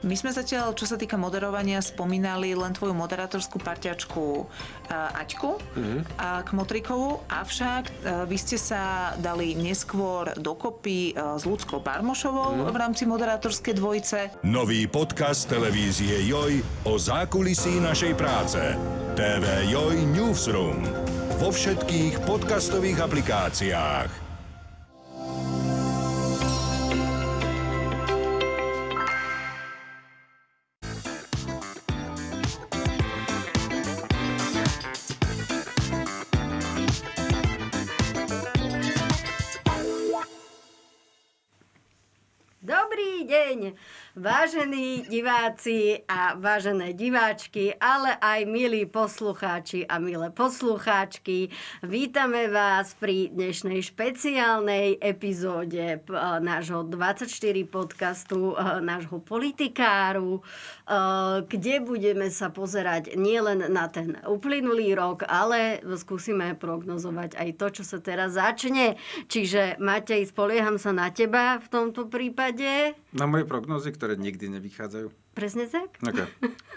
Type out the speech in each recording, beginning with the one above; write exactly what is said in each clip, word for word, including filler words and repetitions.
My sme zatiaľ, čo sa týka moderovania, spomínali len tvoju moderátorskú parťačku uh, Aťku mm-hmm. a Kmotrikovu, avšak uh, vy ste sa dali neskôr dokopy uh, s Ľudskou Barmošovou mm-hmm. v rámci moderátorskej dvojice. Nový podcast televízie Joj o zákulisí našej práce. té vé Joj Newsroom. Vo všetkých podcastových aplikáciách. Dobrý deň, vážení diváci a vážené diváčky, ale aj milí poslucháči a milé poslucháčky. Vítame vás pri dnešnej špeciálnej epizóde nášho dvadsaťštyri podcastu, nášho Politikáru, kde budeme sa pozerať nielen na ten uplynulý rok, ale skúsime prognozovať aj to, čo sa teraz začne. Čiže Matej, spolieham sa na teba v tomto prípade. Na moje prognózy, ktoré nikdy nevychádzajú. Presne tak? Okay.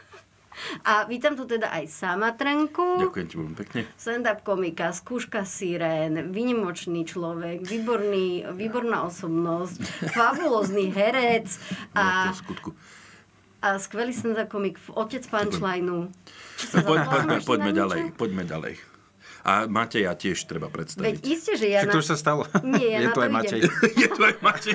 A vítam tu teda aj Samatranku. Ďakujem ti veľmi pekne. Stand-up komika, skúška sirén, výnimočný človek, výborný, výborná osobnosť, fabulózny herec a, a skvelý stand-up komik, otec punchlineu. Poď, poďme, poďme ďalej, poďme ďalej. A Mateja tiež treba predstaviť. Veď isté, že ja... Tak to už sa stalo. Nie, ja Je na to to aj idem. Matej. Je to aj Matej.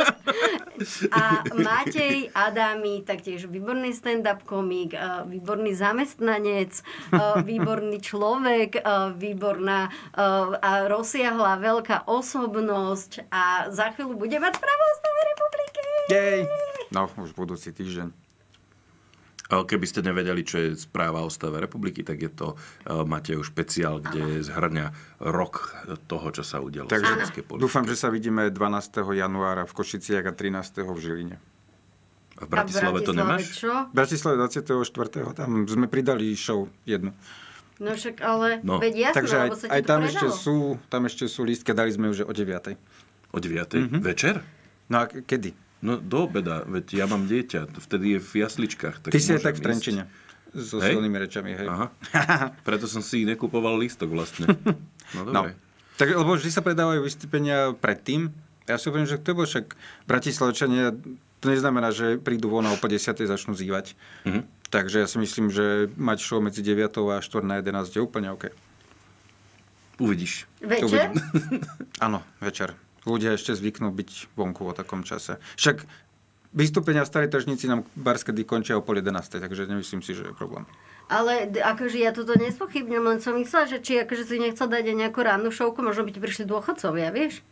A Matej Adami, taktiež výborný stand-up komik, výborný zamestnanec, výborný človek, výborná a rozsiahla veľká osobnosť a za chvíľu bude mať právo o stave republiky. Jej! No, už budúci týždeň. Keby ste nevedeli, čo je správa o stave republiky, tak je to Matejov špeciál, kde zhrňa rok toho, čo sa udialo v slovenskej politike. Dúfam, že sa vidíme dvanásteho januára v Košiciach a trinásteho v Žiline. A v Bratislave to nemáš? Čo? V Bratislave dvadsiateho štvrtého Tam sme pridali show jednu. No však ale, no. veď jasno, Takže aj, lebo sa ti aj to tam, predalo. ešte sú, tam ešte sú lístke, dali sme už o deviatej. O deviatej? Mm-hmm. Večer? No a kedy? No do obeda, veď ja mám dieťa, vtedy je v jasličkách. Tak Ty si aj tak v ísť. Trenčine. So Hej? silnými rečami, hej. Aha. Preto som si nekupoval lístok vlastne. No dobre. No. Tak, lebo vždy sa predávajú vystúpenia predtým. Ja si hovorím, že to bolo však Bratislavčania, to neznamená, že prídu von a o po desiatej začnú zývať. Mm-hmm. Takže ja si myslím, že mať show medzi deviatou a štvrť na jedenásť je úplne OK. Uvidíš. Večer? Áno, večer. Ľudia ešte zvyknú byť vonku o takom čase. Však vystúpenia v Starej tržnici nám barskedy končia o pol jedenástej, takže nemyslím si, že je problém. Ale akože ja toto nespochybňujem, len som myslela, že či akože si nechcel dať aj nejakú rannú šovku, možno by ti prišli dôchodcovia, vieš?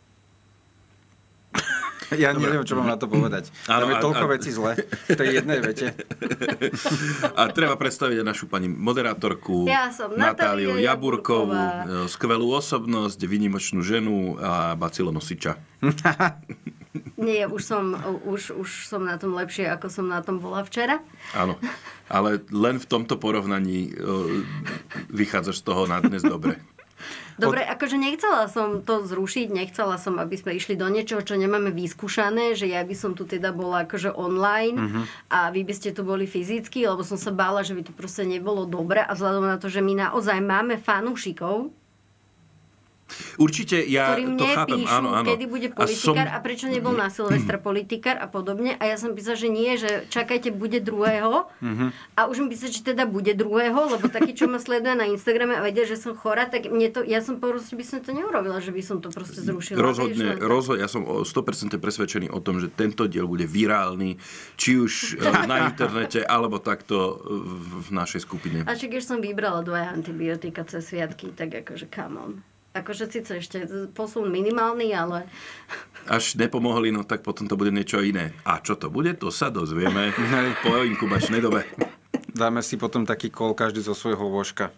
Ja neviem, čo mám na to povedať. Tam je toľko a... vecí zle v tej jednej vete. A treba predstaviť aj našu pani moderátorku ja som Natáliu Natália Jaburkovú, Jaburková. Skvelú osobnosť, výnimočnú ženu a bacilonosiča. Nie, už som, už, už som na tom lepšie, ako som na tom bola včera. Áno, ale len v tomto porovnaní vychádzaš z toho na dnes dobre. Dobre, akože nechcela som to zrušiť, nechcela som, aby sme išli do niečoho, čo nemáme vyskúšané, že ja by som tu teda bola akože online uh-huh. a vy by ste tu boli fyzicky, lebo som sa bála, že by to proste nebolo dobre a vzhľadom na to, že my naozaj máme fanúšikov, určite, ja ktorým to chápem, nepíšu, áno, áno. kedy bude politikár a, som... a prečo nebol na Silvestra Mm. politikár a podobne. A ja som písala, že nie, že čakajte, bude druhého. Mm-hmm. A už mi písala, že teda bude druhého, lebo taký, čo ma sleduje na Instagrame a vedia, že som chorá, tak mne to, ja som proste by som to neurobila, že by som to proste zrušila. Rozhodne, rozhodne, ja som o sto percent presvedčený o tom, že tento diel bude virálny, či už na internete, alebo takto v našej skupine. A však, keď som vybrala dvoje antibiotika cez sviatky, tak akože come on. Akože síce ešte posun minimálny, ale... Až nepomohli, no tak potom to bude niečo iné. A čo to bude, to sa dozvieme po inkubačnej dobe. Dáme si potom taký kol každý zo svojho lôžka.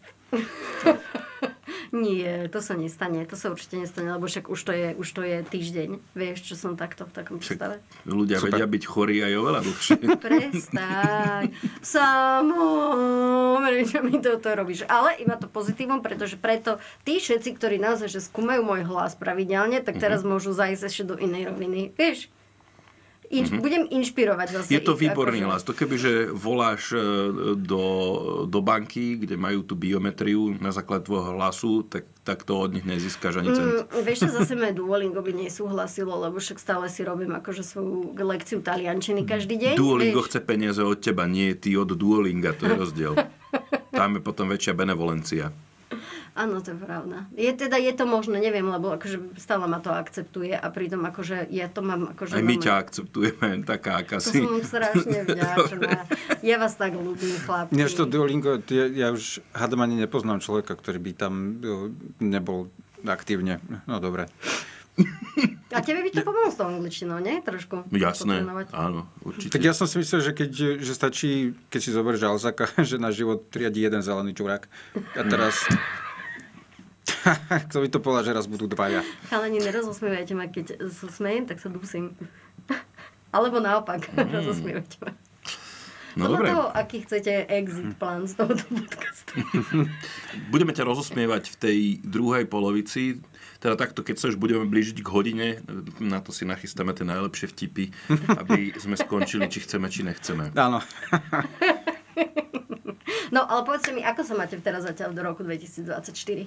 Nie, to sa nestane, to sa určite nestane, lebo však už to je, už to je týždeň. Vieš, čo som takto v takom stave? Ľudia Super. vedia byť chorí aj oveľa dlhšie. Prestaň. Samo, prečo mi toto robíš? Ale iba to pozitívum, pretože preto tí všetci, ktorí naozaj že skúmajú môj hlas pravidelne, tak teraz mm-hmm. môžu zajsť ešte do inej roviny. Vieš? Inš, mm-hmm. Budem inšpirovať zase. Je to ich, výborný akože... hlas. To keby, že voláš do, do banky, kde majú tú biometriu na základe tvojho hlasu, tak, tak to od nich nezískaš ani cent. Mm, vieš, čo zase moje Duolingo by nesúhlasilo, lebo však stále si robím akože svoju lekciu taliančiny každý deň. Duolingo vieš? chce peniaze od teba, nie ty od Duolinga, to je rozdiel. Tam je potom väčšia benevolencia. Áno, to je pravda. Je teda, je to možné, neviem, lebo akože stále ma to akceptuje a pritom akože ja to mám akože... Aj my ťa akceptujeme, taká, aká si. To som strašne vďačná. Ja vás tak ľúbim, chlapci. Než to Duolingo, ja, ja už hádam ani nepoznám človeka, ktorý by tam nebol aktívne. No dobre. A tebe by to pomohlo s tou angličtinou, nie? Trošku. Jasné, áno, určite. Tak ja som si myslel, že, keď, že stačí, keď si zoberieš Alzaka, že na život riadi jeden zelený čurák. A teraz... Kto by to povedal, že raz budú dvaja. Chalani, nerozosmievajte ma, keď sa smejem, tak sa dusím. Alebo naopak, mm. rozosmievajte ma. No podľa dobre. toho, aký chcete exit plán z tohoto podcastu. Budeme ťa rozosmievať v tej druhej polovici. Teda takto, keď sa už budeme blížiť k hodine, na to si nachystáme tie najlepšie vtipy, aby sme skončili, či chceme, či nechceme. Áno. No, ale povedzte mi, ako sa máte teraz zatiaľ do roku dvetisícdvadsaťštyri?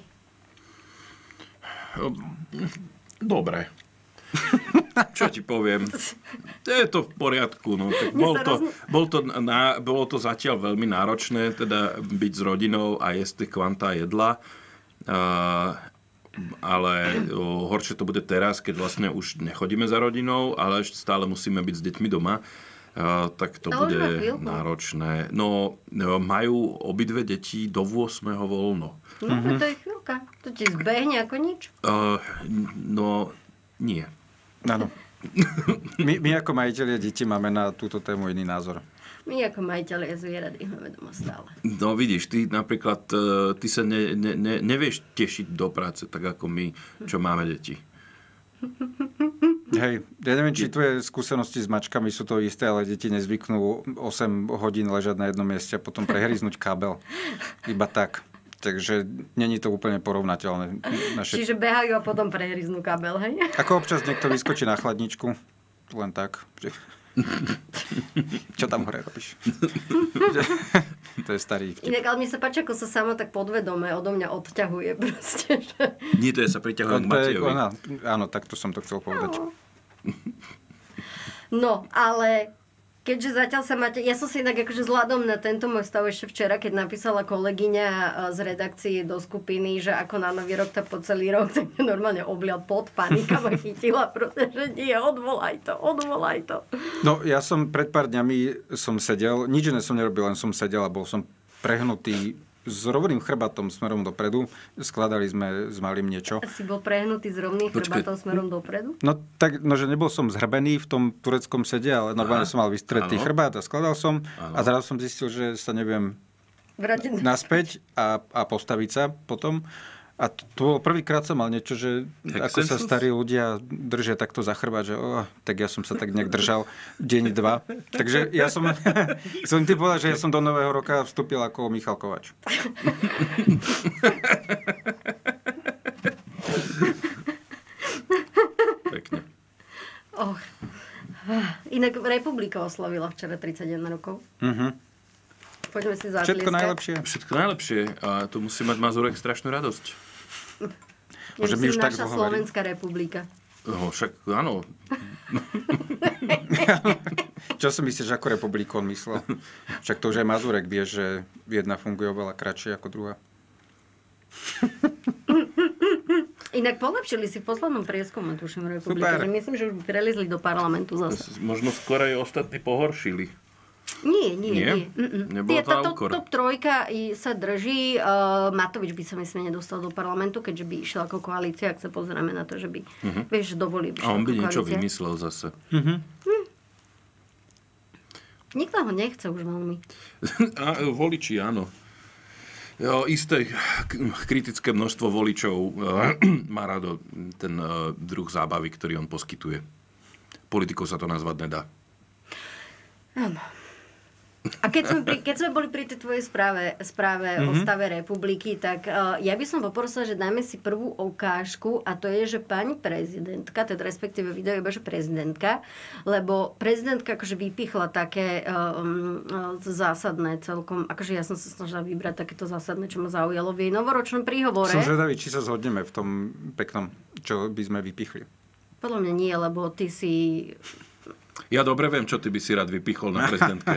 Dobre. Čo ti poviem? Je to v poriadku. No. Tak bol, to, bol, to na, bolo to zatiaľ veľmi náročné, teda byť s rodinou a jesť tie kvantá jedla. Uh, ale o, horšie to bude teraz, keď vlastne už nechodíme za rodinou, ale ešte stále musíme byť s deťmi doma. Uh, tak to, to bude náročné. No, majú obidve deti do ôsmeho voľno. No, mm-hmm. To je chvíľka. To ti zbehne ako nič? Uh, no, nie. Áno. My, my ako majitelia detí máme na túto tému iný názor. My ako majitelia zvierat ich máme doma stále. No vidíš, ty napríklad, ty sa ne, ne, ne, nevieš tešiť do práce, tak ako my, čo máme deti. Hej, ja neviem, či tvoje skúsenosti s mačkami sú to isté, ale deti nezvyknú osem hodín ležať na jednom mieste a potom prehryznúť kábel. Iba tak. Takže není to úplne porovnateľné. Naše... Čiže behajú a potom prehryznú kábel, hej? Ako občas niekto vyskočí na chladničku, len tak. Že... Čo tam hore robíš? To je starý vtip. Inak, ale mi sa páči, ako sa sama tak podvedome odo mňa odťahuje proste. Že... Nie, to je sa priťahuje k Matejovi. Áno, áno, takto som to chcel povedať. No, ale... Keďže zatiaľ sa máte... Ja som si inak akože vzhľadom na tento môj stav ešte včera, keď napísala kolegyňa z redakcie do skupiny, že ako na nový rok, tak po celý rok, tak normálne oblial pod, panika ma chytila, pretože nie, odvolaj to, odvolaj to. No, ja som pred pár dňami som sedel, nič iné som nerobil, len som sedel a bol som prehnutý s rovným chrbátom smerom dopredu. Skladali sme s malým niečo. A si bol prehnutý s rovným chrbátom smerom dopredu? No tak, no, že nebol som zhrbený v tom tureckom sede, ale normálne som mal vystretý chrbát a skladal som. Ano. A zrazu som zistil, že sa neviem vrátiť naspäť a, a postaviť sa potom. A to, to bolo prvýkrát som mal niečo, že tak ako sa starí ľudia držia takto za chrbát, že oh, tak ja som sa tak nejak držal deň, dva. Takže ja som, som ti povedal, že ja som do nového roka vstúpil ako Michal Kovač. Pekne. Och. Inak Republika oslavila včera tridsaťjeden rokov. Mhm. Poďme si zatlieskať. Všetko najlepšie. Všetko najlepšie. A tu musí mať Mazurek strašnú radosť. Môže my už tak naša Slovenská republika. No, však áno. Čo si myslíš, ako republiku on myslel? Však to už aj Mazurek vie, že jedna funguje oveľa kratšie ako druhá. Inak polepšili si v poslednom prieskume, tuším, republiky. Myslím, že už prelizli do parlamentu zase. Možno skôr aj ostatní pohoršili. Nie, nie, nie. Nebolo to na úkor. Top trojka sa drží. Uh, Matovič by sa myslím nedostal do parlamentu, keďže by išiel ako koalícia, ak sa pozrieme na to, že by, uh-huh. vieš, dovolil by A on by niečo koalícia. vymyslel zase. Uh-huh. Hm. Nikto ho nechce už veľmi. A voliči, áno. Jo, isté kritické množstvo voličov má rado ten uh, druh zábavy, ktorý on poskytuje. Politikou sa to nazvať nedá. Áno. A keď sme, pri, keď sme boli pri tej tvojej správe, správe mm-hmm. o stave republiky, tak uh, ja by som poprosila, že dáme si prvú ukážku a to je, že pani prezidentka, teda respektíve video iba, že prezidentka, lebo prezidentka akože vypichla také um, zásadné celkom, akože ja som sa snažila vybrať takéto zásadné, čo ma zaujalo v jej novoročnom príhovore. Som zvedavý, či sa zhodneme v tom peknom, čo by sme vypichli. Podľa mňa nie, lebo ty si... Ja dobre viem, čo ty by si rád vypichol na prezidentke.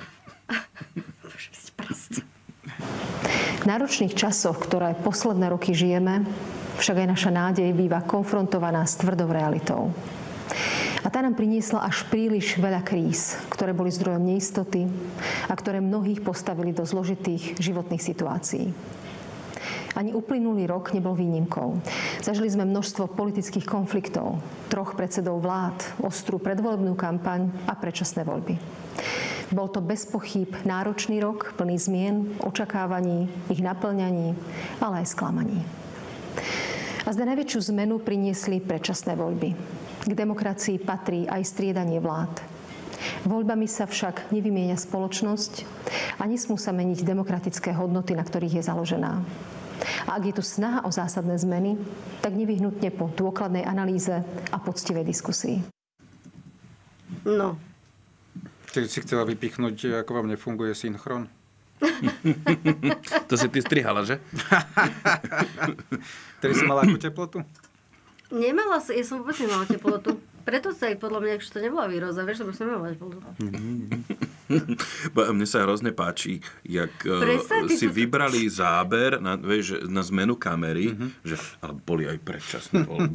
V náročných časoch, ktoré posledné roky žijeme, však aj naša nádej býva konfrontovaná s tvrdou realitou. A tá nám priniesla až príliš veľa kríz, ktoré boli zdrojom neistoty a ktoré mnohých postavili do zložitých životných situácií. Ani uplynulý rok nebol výnimkou. Zažili sme množstvo politických konfliktov, troch predsedov vlád, ostrú predvolebnú kampaň a predčasné voľby. Bol to bez pochýb náročný rok, plný zmien, očakávaní, ich naplňaní, ale aj sklamaní. A zde najväčšiu zmenu priniesli predčasné voľby. K demokracii patrí aj striedanie vlád. Voľbami sa však nevymieňa spoločnosť a nesmú sa meniť demokratické hodnoty, na ktorých je založená. A ak je tu snaha o zásadné zmeny, tak nevyhnutne po dôkladnej analýze a poctivej diskusii. No. Ty si chcela vypichnúť, ako vám nefunguje synchron? To si ty strihala, že? Tedy si mala akú teplotu? Nemala som, ja som vôbec nemala teplotu. Preto sa aj podľa mňa, že to nebola výroza, vieš, lebo som nemala teplotu. Mne sa hrozne páči, jak Presne, si to... vybrali záber na, vieš, na zmenu kamery, mm-hmm. že ale boli aj predčasné voľby.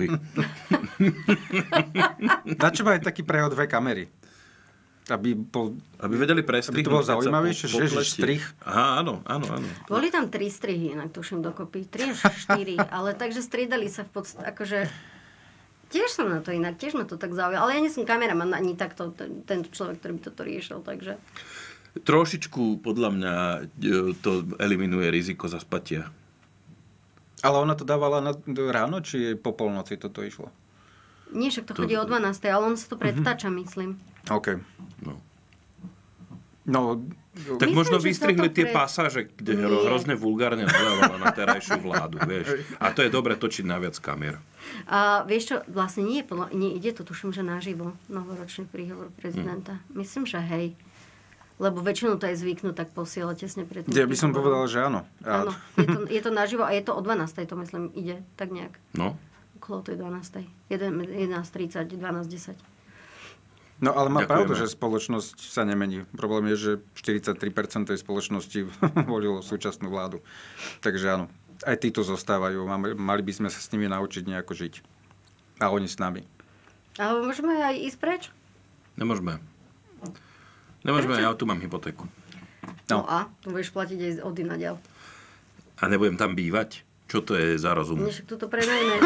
Na čo majú taký prehod dve kamery? Aby, bol, aby vedeli prestrihnúť. Aby to bolo zaujímavejšie, že je strih. Aha, áno, áno, áno. Boli tam tri strihy, inak tuším dokopy. Tri až štyri, ale takže striedali sa v podstate, akože... Tiež som na to inak, tiež ma to tak zaujalo. Ale ja nie som kameraman, ani takto, ten, tento človek, ktorý by toto riešil, takže... Trošičku, podľa mňa, to eliminuje riziko zaspatia. Ale ona to dávala na, ráno, či po polnoci toto išlo? Nie, však to, to chodí o dvanástej, ale on sa to predtáča, uh-huh. myslím. OK. No. No, tak myslím, možno vystrihli tie pre... pasáže, kde Nie. hrozne vulgárne nadávala na terajšiu vládu, vieš. A to je dobre točiť na viac kamier. A vieš čo, vlastne nie, podľa, nie ide to, tuším, že naživo, novoročný príhovor prezidenta. Hmm. Myslím, že hej. Lebo väčšinou to je zvyknú tak posielať tesne pred tým. Ja by som povedala, že áno. Áno, je to, je to naživo a je to o dvanástej, to myslím, ide tak nejak. No. Okolo tej dvanástej. jedenásť tridsať, dvanásť desať. No ale má Ďakujeme. pravdu, že spoločnosť sa nemení. Problém je, že štyridsaťtri percent tej spoločnosti volilo súčasnú vládu. Takže áno, aj títo zostávajú. Mali by sme sa s nimi naučiť nejako žiť. A oni s nami. Ale môžeme aj ísť preč? Nemôžeme. Nemôžeme, Prečo? Ja tu mám hypotéku. No, no a? Tu budeš platiť aj od inadiaľ. A nebudem tam bývať? Čo to je za rozum? Nie, však tu to prenajmeš.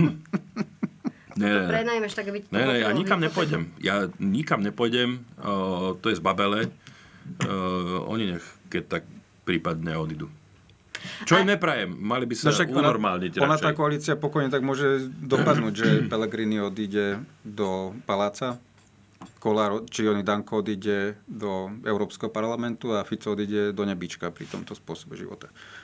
Nie, prenajmeš, tak aby... Ne, ne, ja nikam nepôjdem. Ja nikam nepôjdem. O, to je zbabele. O, oni nech, keď tak prípadne odídu. Čo im neprajem? Mali by sa no unormálniť ona, ona radšej. tá koalícia pokojne tak môže dopadnúť, že Pellegrini odíde do paláca, Kollár či oni Danko odíde do Európskeho parlamentu a Fico odíde do nebička pri tomto spôsobe života.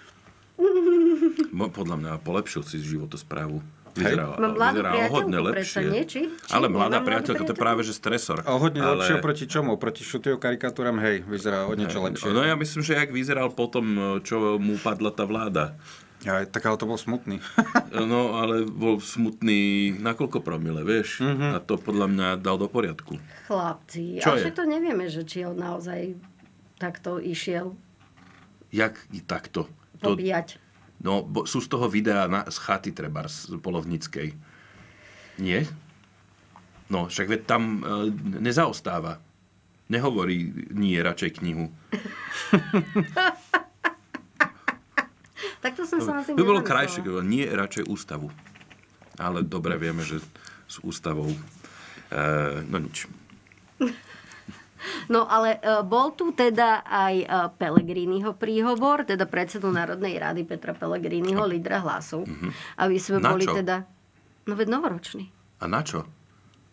Podľa mňa polepšil si životosprávu. Vyzerá, Mám mladú vyzerá hodne lepšie. Nie, či? Či? Ale mladá priateľka, to je práve že stresor. A hodne ale... lepšie proti čomu? Proti šutého karikatúram, hej, vyzerá o niečo lepšie. No ja myslím, že jak vyzeral potom, čo mu padla tá vláda. Ja, tak ale to bol smutný. No, ale bol smutný na koľko promile, vieš? Mm-hmm. A to podľa mňa dal do poriadku. Chlapci, čo ale je? však to nevieme, že či on naozaj takto išiel. Jak takto? Pobíjať. No, bo sú z toho videa na, z chaty treba, z Polovníckej. Nie? No, však veď tam e, nezaostáva. Nehovorí nie, radšej knihu. Tak to som sa na tým by bolo krajšie, nie, radšej ústavu. Ale dobre vieme, že s ústavou e, no nič. No ale uh, bol tu teda aj uh, Pellegriniho príhovor, teda predsedu Národnej rady Petra Pellegriniho, lídra Hlasu. Mm-hmm. Aby sme na boli čo? teda... No veď novoročný. A na čo?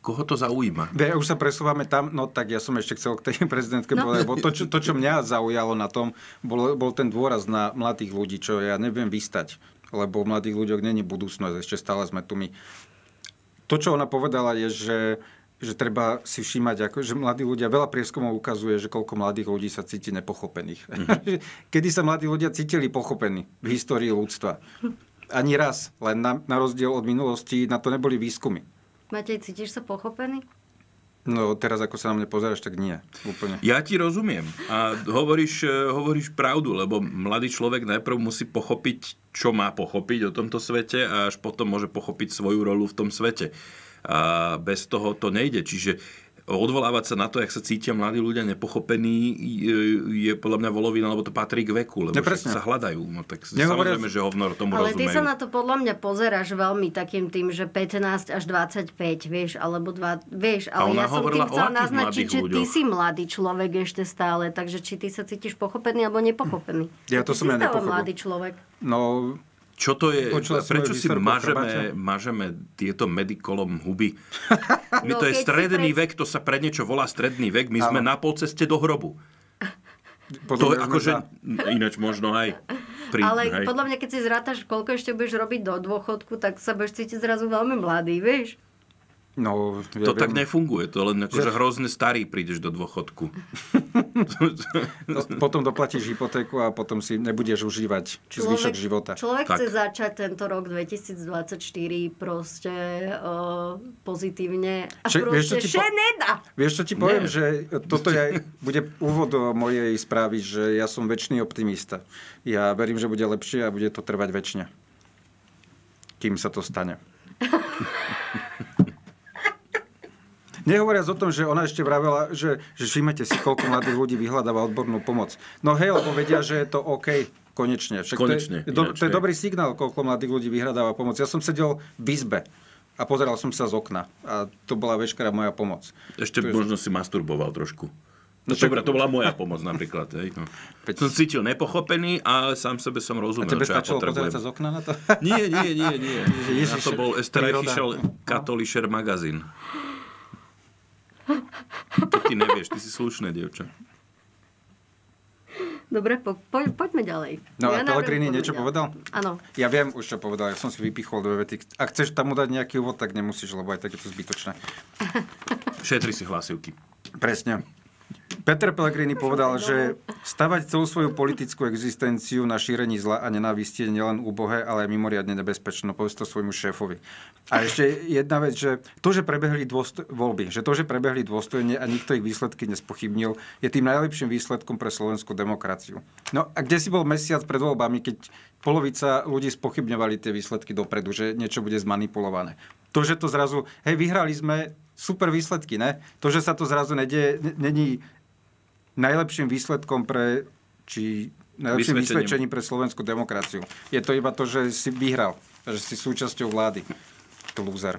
Koho to zaujíma? Ja už sa presúvame tam, no tak ja som ešte chcel k tej prezidentke no. povedať, lebo to čo, to, čo mňa zaujalo na tom, bol, bol ten dôraz na mladých ľudí, čo ja neviem vystať, lebo v mladých ľuďoch není budúcnosť, ešte stále sme tu my. To, čo ona povedala, je, že, že treba si všímať, ako, že mladí ľudia, veľa prieskumov ukazuje, že koľko mladých ľudí sa cíti nepochopených. Mm-hmm. Kedy sa mladí ľudia cítili pochopení v histórii ľudstva? Ani raz, len na, na rozdiel od minulosti, na to neboli výskumy. Matej, cítiš sa pochopený? No teraz, ako sa na mňa pozeráš, tak nie. Úplne. Ja ti rozumiem. A hovoríš, hovoríš pravdu, lebo mladý človek najprv musí pochopiť, čo má pochopiť o tomto svete a až potom môže pochopiť svoju rolu v tom svete. A bez toho to nejde. Čiže odvolávať sa na to, jak sa cítia mladí ľudia nepochopení, je podľa mňa volovina, lebo to patrí k veku, lebo sa hľadajú. No tak Nehovoria... samozrejme, že hovno tomu ale rozumejú. Ale ty sa na to podľa mňa pozeráš veľmi takým tým, že pätnásť až dvadsaťpäť, vieš, alebo dva, vieš, ale ja som tým chcela naznačiť, že ty si mladý človek ešte stále, takže či ty sa cítiš pochopený alebo nepochopený. Ja to som ja nepochopil. Mladý človek. No... Čo to je? Počula prečo si mažeme, mažeme tieto medikolom huby? My no, to je stredný pred... vek, to sa pre niečo volá stredný vek. My ano. Sme na polceste do hrobu. To je akože, ináč možno aj... Pri, ale hej. Podľa mňa, keď si zrátaš, koľko ešte budeš robiť do dôchodku, tak sa budeš cítiť zrazu veľmi mladý, vieš? No, to ja tak viem. Nefunguje, to len akože že... hrozne starý prídeš do dôchodku. No, potom doplatíš hypotéku a potom si nebudeš užívať zvyšok života. Človek tak. Chce začať tento rok dvetisícdvadsaťštyri proste uh, pozitívne a Če, proste še po... nedá. Vieš, čo ti poviem, Nie. že toto je, bude úvod do mojej správy, že ja som večný optimista. Ja verím, že bude lepšie a bude to trvať večne. Kým sa to stane. Nehovoriac o tom, že ona ešte vravela, že, že všimnete si, koľko mladých ľudí vyhľadáva odbornú pomoc. No hej, lebo vedia, že je to OK, konečne. Však konečne. To je, do, to je dobrý signál, koľko mladých ľudí vyhľadáva pomoc. Ja som sedel v izbe a pozeral som sa z okna. A to bola veškerá moja pomoc. Ešte to možno je... si masturboval trošku. No dobre, to bola moja pomoc napríklad. Hej. No. Som cítil nepochopený a sám sebe som rozumel, čo ja potrebujem. A tebe stačilo pozerať sa z okna na to? Nie, nie, nie. nie. Ja to bol Österreichischer Katholischer Magazín. To ty nevieš, ty si slušné, dievča. Dobre, po, po, poďme ďalej. No ja a Pellegrini niečo ďalej. Povedal? Áno. Ja viem už, čo povedal. Ja som si vypichol dve vety. Ak chceš tam dať nejaký úvod, tak nemusíš, lebo aj tak je to zbytočné. Šetri si hlasivky. Presne. Peter Pellegrini povedal, že stavať celú svoju politickú existenciu na šírení zla a nenávisti je nielen úbohé, ale aj mimoriadne nebezpečné. Povedz to svojmu šéfovi. A ešte jedna vec, že to, že prebehli dôstoj- voľby, že to, že prebehli dôstojne a nikto ich výsledky nespochybnil, je tým najlepším výsledkom pre slovenskú demokraciu. No a kde si bol mesiac pred voľbami, keď polovica ľudí spochybňovali tie výsledky dopredu, že niečo bude zmanipulované. To, že to zrazu, hej, vyhrali sme, super výsledky, ne? To, že sa to zrazu nedieje, není najlepším výsledkom pre, či najlepším vysvedčením pre slovenskú demokraciu. Je to iba to, že si vyhral, že si súčasťou vlády. Lúzer.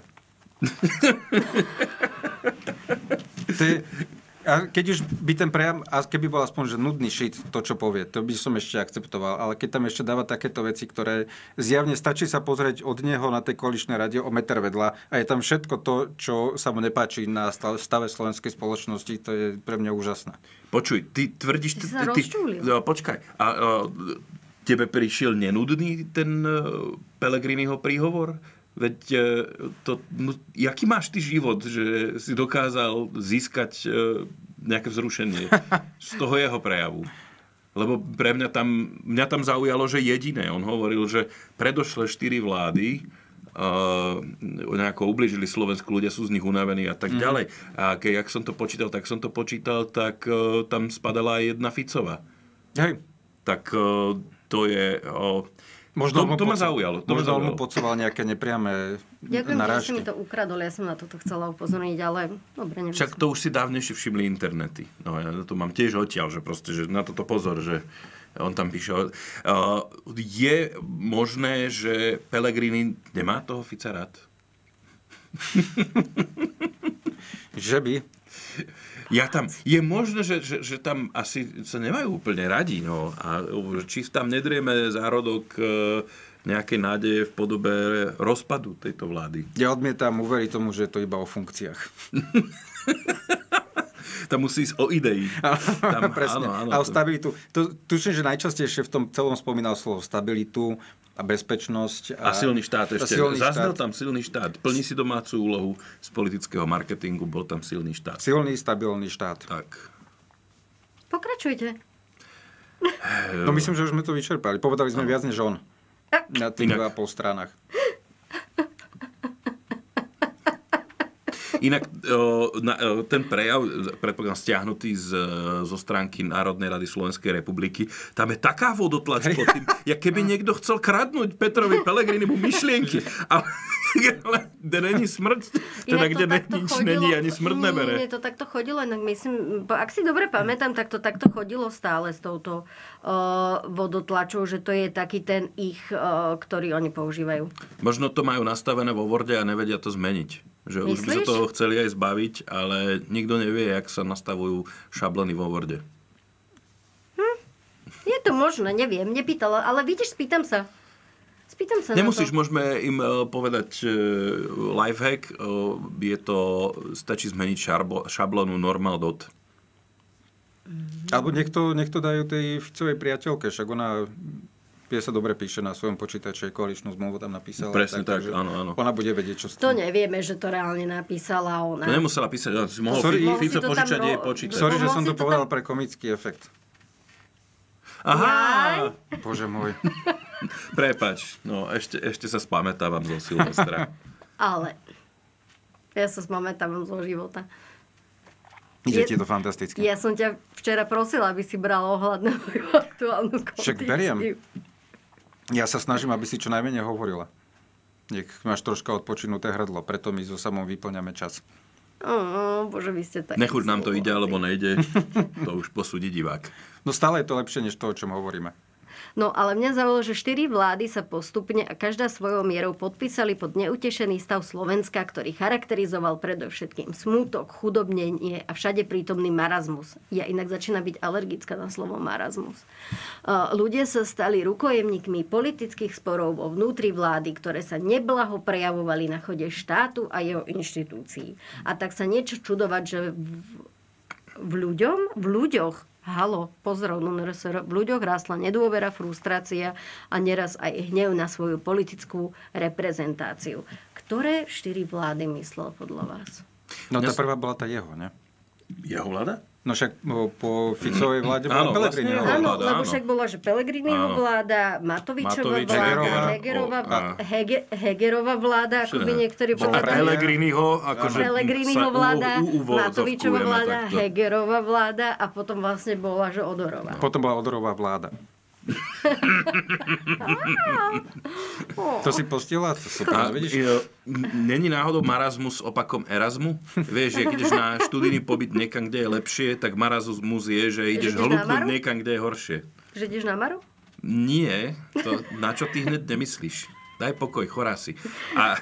To je, a keď už by ten prejav, a keby bol aspoň že nudný shit, to, čo povie, to by som ešte akceptoval. Ale keď tam ešte dáva takéto veci, ktoré zjavne stačí sa pozrieť od neho na tej koaličnej rade o meter vedľa a je tam všetko to, čo sa mu nepáči na stave slovenskej spoločnosti, to je pre mňa úžasné. Počuj, ty tvrdíš... Ty sa rozčúlil. No, počkaj, a, a tebe prišiel nenudný ten uh, Pellegriniho príhovor? Veď to, no, jaký máš ty život, že si dokázal získať uh, nejaké vzrušenie z toho jeho prejavu? Lebo pre mňa tam, mňa tam zaujalo, že jediné. On hovoril, že predošle štyri vlády uh, nejako ublížili Slovensku, ľudia sú z nich unavení a tak mm. ďalej. A keď jak som to počítal, tak som to počítal, tak uh, tam spadala aj jedna Ficová. Hej. Tak uh, to je... Uh, Možno to, to ma zaujalo. To možno ma mu podsoval nejaké nepriame Ďakujem, narážky. že si mi to ukradol. Ja som na toto chcela upozorniť, ale dobre, nemusím. Však to už si dávnejšie všimli internety. No ja to mám tiež odtiaľ, že proste, že na toto pozor, že on tam píše. Uh, je možné, že Pellegrini nemá toho Fica rád? Že by. Ja tam, je možné, že, že, že tam asi sa nemajú úplne radi, no. A či tam nedrieme zárodok e, nejakej nádeje v podobe rozpadu tejto vlády. Ja odmietam uveriť tomu, že je to iba o funkciách. Tam musí ísť o idei. Tam, presne. Áno, áno, a o stabilitu. To, tuším, že najčastejšie v tom celom spomínal slovo stabilitu a bezpečnosť. A, a silný štát ešte. Silný Zaznel štát. tam silný štát. Plní si domácu úlohu z politického marketingu. Bol tam silný štát. Silný, stabilný štát. Tak. Pokračujte. No myslím, že už sme to vyčerpali. Povedali sme viac než on. Na tých dva a pol stranách. Inak na, ten prejav, predpokladám stiahnutý z, zo stránky Národnej rady Slovenskej republiky, tam je taká vodotlač pod tým, jak keby niekto chcel kradnúť Petrovi Pellegrinimu myšlienky. Ale kde není smrť, teda kde ne, nič chodilo, není, ani smrť nebere. Nie, to takto chodilo, inak myslím, ak si dobre pamätám, tak to takto chodilo stále s touto uh, vodotlačou, že to je taký ten ich, uh, ktorý oni používajú. Možno to majú nastavené vo Worde a nevedia to zmeniť. Že už by sa toho chceli aj zbaviť, ale nikto nevie, jak sa nastavujú šablony vo Worde. Hm. Je to možné, neviem, nepýtala, ale vidíš, spýtam sa. Spýtam sa Nemusíš, na to. môžeme im povedať lifehack. Je to, stačí zmeniť šarbo, šablonu Normaldot. Alebo niekto, niekto dajú tej Ficovej priateľke, však ona je sa dobre píše na svojom počítači, koaličnú zmluvu tam napísala. Presne tak, tak áno, áno. Ona bude vedieť, čo s To tým. nevieme, že to reálne napísala ona. To nemusela písať, ale si mohol Sorry, Fico to tam požičať ro- jej počítač. Sorry, že Mohol som si to to povedal tam- pre komický efekt. Aha! Bože môj. Prepáč, no ešte, ešte sa spamätávam zo Silvestra. Ale ja sa spamätávam zo života. Ide Je- ti to fantasticky. Ja som ťa včera prosila, aby si bral ohľad na moju aktuálnu kondíciu. Však beriem. Ja sa snažím, aby si čo najmenej hovorila. Nech máš troška odpočinuté hrdlo, preto my so samou vyplňame čas. Oh, bože, vy ste tak. Nechuť nám to ide, alebo nejde, to už posúdi divák. No stále je to lepšie, než to, o čom hovoríme. No ale mňa zaujalo, že štyri vlády sa postupne a každá svojou mierou podpísali pod neutešený stav Slovenska, ktorý charakterizoval predovšetkým smútok, chudobnenie a všade prítomný marazmus. Ja inak začínam byť alergická na slovo marazmus. Ľudia sa stali rukojemníkmi politických sporov vo vnútri vlády, ktoré sa neblaho prejavovali na chode štátu a jeho inštitúcií. A tak sa niečo čudovať, že v, v ľuďom, v ľuďoch Halo, pozdrav, en er es er. V ľuďoch rástla nedôvera, frustrácia a neraz aj hnev na svoju politickú reprezentáciu. Ktoré štyri vlády myslel podľa vás? No tá prvá bola tá jeho, ne? Jeho vláda? No však po Ficovej vláde bola Áno, Pellegriniho vlastne, Áno, vláda, lebo áno. však bola, že Pellegriniho Áno. vláda, Matovičova Matovič, vláda, Hegerová. Hegerová, A- Hege, Hegerová vláda, ako by niektorí Bola povedali. Pellegriniho, akože Pellegriniho sa vláda, u- u- uvozovkujeme Matovičova vláda, takto. Hegerová vláda a potom vlastne bola, že Odorová. Potom bola Odorová vláda. To si postihla? To super, A, vidíš? e, není náhodou marazmus opakom Erasmu? Vieš, že keď ideš na študijný pobyt niekam, kde je lepšie, tak marazmus je, že ideš ideš na hlúdnuť Maru? niekam, kde je horšie. Že ideš na Maru? Nie, to, na čo ty hneď nemyslíš? Daj pokoj, chorá si. A,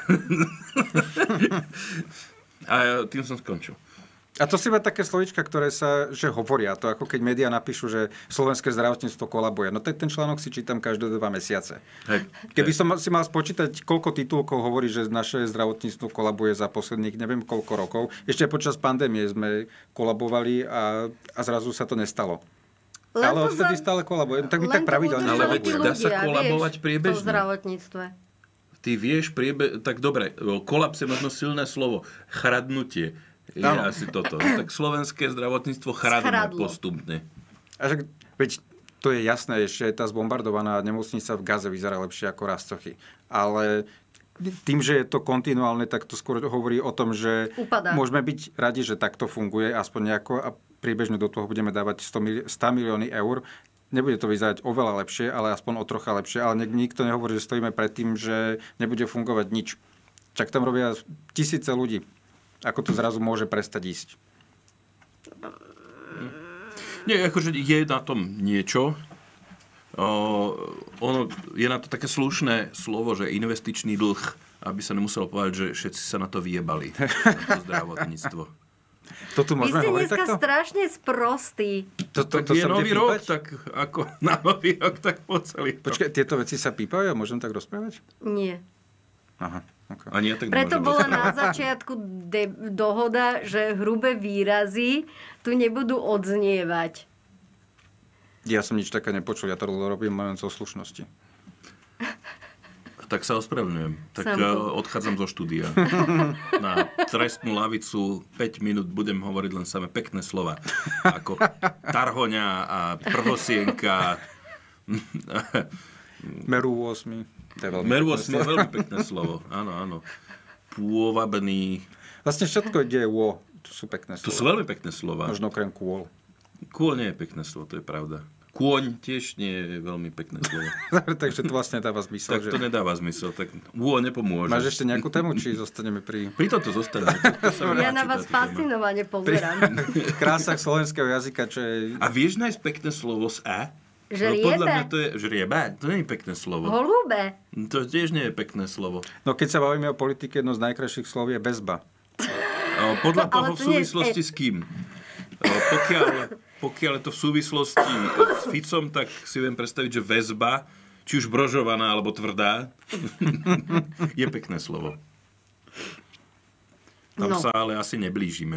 a tým som skončil. A to si iba také slovíčka, ktoré sa, že hovoria. To ako keď médiá napíšu, že slovenské zdravotníctvo kolabuje. No ten, ten článok si čítam každé dva mesiace. Hej, Keby som si mal spočítať, koľko titulkov hovorí, že naše zdravotníctvo kolabuje za posledných neviem koľko rokov. Ešte počas pandémie sme kolabovali a, a zrazu sa to nestalo. Len Ale to odvtedy za- stále kolabuje. Tak my Len tak to pravidelne budú Ale veľkí veď kolabujeme. dá sa ľudia, kolabovať vieš, priebežne. V zdravotníctve. Ty vieš priebe... Tak dobre, kolaps je možno silné slovo. Chradnutie je Áno. asi toto. Tak slovenské zdravotníctvo chradne Schradlo. postupne. A že, veď to je jasné, ešte tá zbombardovaná nemocnica v Gaze vyzerá lepšie ako Rascochy. Ale tým, že je to kontinuálne, tak to skôr hovorí o tom, že Upadá. môžeme byť radi, že takto funguje, aspoň nejako a priebežne do toho budeme dávať sto milióny eur. Nebude to vyzerať oveľa lepšie, ale aspoň o trocha lepšie. Ale nikto nehovorí, že stojíme pred tým, že nebude fungovať nič. Čak tam robia tisíce ľudí. Ako to zrazu môže prestať ísť? Nie, akože je na tom niečo. O, ono je na to také slušné slovo, že investičný dlh, aby sa nemuselo povedať, že všetci sa na to vyjebali. Na to zdravotníctvo. To tu Vy môžeme ste hovoriť dneska takto? strašne sprostý. To, to, Tak to je sa bude nový rok, pípať? tak ako na nový rok, tak po celý rok. Počkaj, tieto veci sa pípajú a môžem tak rozprávať? Nie. Aha, okay. Ani ja tak Preto nemôžem bola rozprávať. na začiatku de- dohoda, že hrubé výrazy tu nebudú odznievať. Ja som nič také nepočul, ja to robím len zo slušnosti. Tak sa ospravedlňujem. Tak Sám eh, to- odchádzam zo štúdia. Na trestnú lavicu päť minút budem hovoriť len samé pekné slova. Ako tarhoňa a prvosienka. Meru osmi. To je veľmi Mervosný pekné je veľmi pekné slovo. Áno, áno. Pôvabný. Vlastne všetko, kde je wo, to sú pekné To slova. sú veľmi pekné slova. Možno okrem kôl. Kôň nie je pekné slovo, to je pravda. Kôň tiež nie je veľmi pekné slovo. Takže to vlastne dáva zmysel. Tak to že... nedáva zmysel. Tak úo nepomôže. Máš ešte nejakú tému, či zostaneme pri Pri toto zostaneme. To sa mi Ja páči na vás táto téma. fascinovane pozerám. krásach slovenského jazyka, čo je... A vieš nájsť pekné slovo z A? Žriebe? No, podľa mňa to je žriebe. To nie je pekné slovo. Holúbe. To tiež nie je pekné slovo. No keď sa bavíme o politike, jedno z najkrajších slov je bezba. O, podľa Ale toho v to nie je- súvislosti s kým? O, pokiaľ, pokiaľ je to v súvislosti s Ficom, tak si viem predstaviť, že väzba, či už brožovaná alebo tvrdá, je pekné slovo. Tam No. sa ale asi neblížime.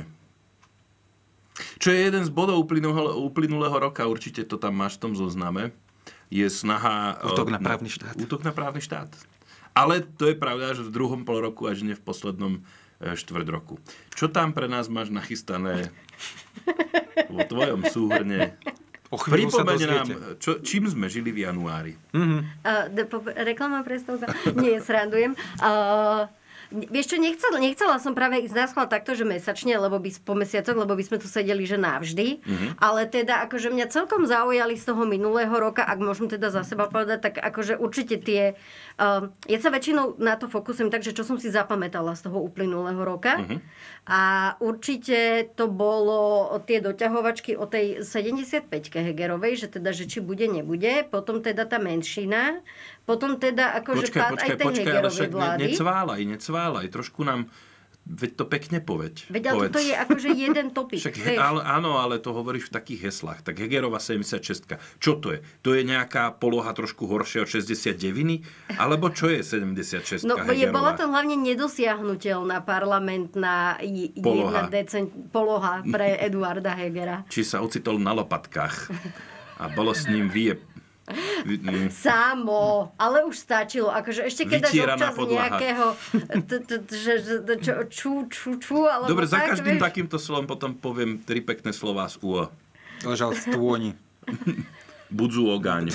Čo je jeden z bodov uplynulého, uplynulého roka, určite to tam máš v tom zozname, je snaha... Útok o, na právny štát. Útok na právny štát. Ale to je pravda, že v druhom pol roku až nie v poslednom e, štvrť roku. Čo tam pre nás máš nachystané vo tvojom súhrne? O chvíľu sa Pripomene nám, dozviete. čo, čím sme žili v januári. Uh, de- po- reklama prestávka? Nie, srandujem. Uh, vieš čo, nechcela, nechcela som práve ísť na schvál takto, že mesačne, lebo by po mesiacoch, lebo by sme tu sedeli, že navždy. Mhm. Ale teda, akože mňa celkom zaujali z toho minulého roka, ak môžem teda za seba povedať, tak akože určite tie... Uh, ja sa väčšinou na to fokusujem, takže čo som si zapamätala z toho uplynulého roka. Mhm. A určite to bolo tie doťahovačky o tej sedemdesiatpäťke Hegerovej, že teda, že či bude, nebude. Potom teda tá menšina. Potom teda akože Počkaj, pád aj počkaj, tej počkaj, ale Hegerovej však ne, vlády. necválaj, necválaj. Trošku nám, veď to pekne povedť. Veď ale Povedz. toto je akože jeden topik. Však, he, vieš. ale, áno, ale to hovoríš v takých heslách. Tak Hegerová sedemdesiatšestka. Čo to je? To je nejaká poloha trošku horšia od šesťdesiatdeväť? Alebo čo je sedemdesiatšestka No, je, Hegerová? bola to hlavne nedosiahnutelná parlamentná j- Poloha. jedna decent, poloha pre Eduarda Hegera. Či sa ocitol na lopatkách a bolo s ním vie... vy- Samo, ale už stačilo. Akože ešte keď dáš Vytieraná občas podlaha. nejakého t- t- t- že- že- čo- ču, ču, ču, alebo Dobre, za tak, každým vieš. takýmto slovom potom poviem tri pekné slová z úo. Ležal v stôni. Budzu ogáň.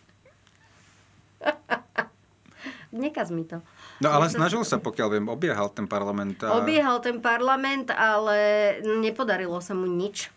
Nekaz mi to. No ale snažil sa, pokiaľ viem, obiehal ten parlament. A... Obiehal ten parlament, ale nepodarilo sa mu nič.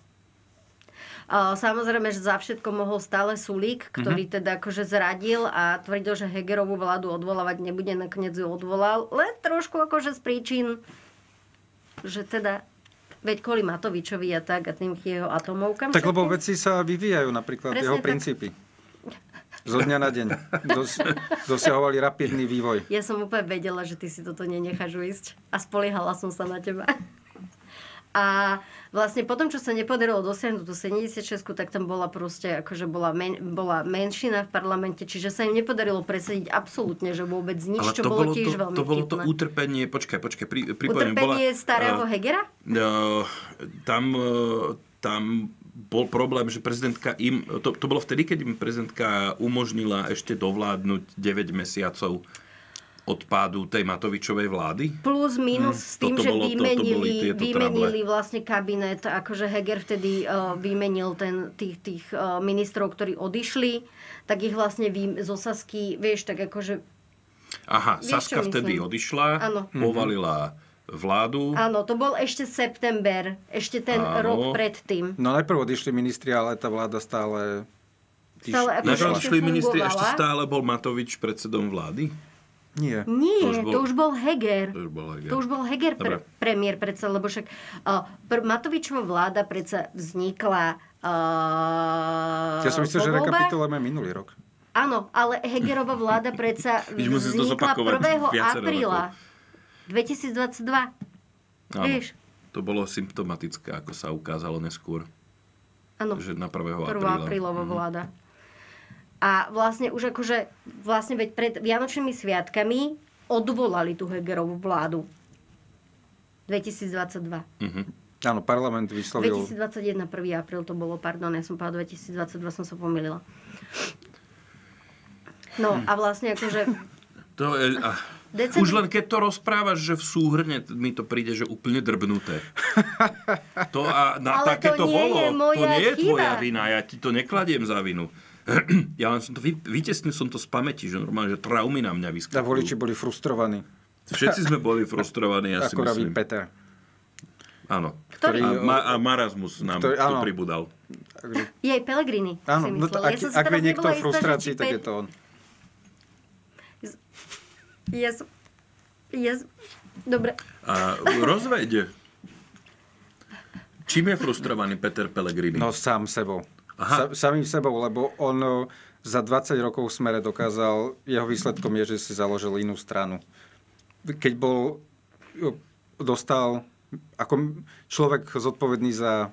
A samozrejme, že za všetko mohol stále Sulík, ktorý Mhm. teda akože zradil a tvrdil, že Hegerovú vládu odvolávať nebude, nakoniec ju odvolal. Len trošku akože z príčin, že teda veď kvôli Matovičovi a tak a tým jeho atomovkám. Tak lebo všetkým. veci sa vyvíjajú, napríklad Presne jeho tak. princípy. Zo dňa na deň. Dos, dosiahovali rapidný vývoj. Ja som úplne vedela, že ty si toto nenecháš uísť a spoliehala som sa na teba. A vlastne potom, čo sa nepodarilo dosiahnuť tú sedemdesiatšesť, tak tam bola proste, akože bola, men, bola menšina v parlamente, čiže sa im nepodarilo presediť absolútne, že vôbec nič, Ale čo to bolo bolo tiež to, veľmi to bolo to vtipné. utrpenie, počkaj, počkaj, pri, pripomínam. Utrpenie starého eh, Hegera? Uh, tam, uh, tam bol problém, že prezidentka im... To, to bolo vtedy, keď im prezidentka umožnila ešte dovládnuť deväť mesiacov od pádu tej Matovičovej vlády. Plus minus s tým, Toto že bolo- toto boli vymenili, tieto vymenili trable. vlastne kabinet, akože Heger vtedy uh, vymenil ten, tých, tých uh, ministrov, ktorí odišli, tak ich vlastne vy, zo Sasky, vieš, tak akože... Aha, Vieš, čo Saska vtedy myslím? odišla, Áno. povalila vládu. Áno, to bol ešte september, ešte ten Áno. rok predtým. No najprv odišli ministri, ale tá vláda stále... Stále iš- ako Najprv ešte odišli ministri, fungovala. ešte stále bol Matovič predsedom vlády. Nie. Nie, To už bol- to už bol Heger. To už bol Heger. To už bol Heger pre, Dobre. premiér predsa, lebo však uh, pr- Matovičova vláda predsa vznikla uh, Ja som myslel, po že voľbách. rekapitulujeme minulý rok. Áno, ale Hegerová vláda predsa Vidíš, musím to vznikla zopakovať prvého viacero apríla dvetisícdvadsaťdva. Áno. Vieš? To bolo symptomatické, ako sa ukázalo neskôr. Áno, že na prvého prvá aprílová vláda. A vlastne už akože, vlastne veď pred Vianočnými sviatkami odvolali tú Hegerovú vládu. dvetisícdvadsaťdva. Uh-huh. Áno, parlament vyslovil... dvetisícdvadsaťjeden, prvý apríl to bolo, pardon, ja som povedala dvetisícdvadsaťdva, som sa pomýlila. No a vlastne akože... To je... A... Decembr... Už len keď to rozprávaš, že v súhrne mi to príde, že úplne drbnuté. To a na ale také to, to bolo. To nie je chyba. Tvoja vina, ja ti to nekladiem za vinu. Ja len som to, vy, vytesnil som to z pamäti, že normálne, že traumy na mňa vyskakujú. A voliči boli frustrovaní. Všetci sme boli frustrovaní, ja si ako myslím. Ako Peter. Áno. Ktorý? A, ma, a marazmus nám ktorý, tu pribudal. Je aj Pellegrini, áno, si no myslel. ak, Ja ak je niekto v frustrácii, tak je to on. Yes. Yes. Dobre. A rozvede. Čím je frustrovaný Peter Pellegrini? No sám sebou. Aha. Sa, samým sebou, lebo on za dvadsať rokov v Smere dokázal, jeho výsledkom je, že si založil inú stranu. Keď bol, dostal ako človek zodpovedný za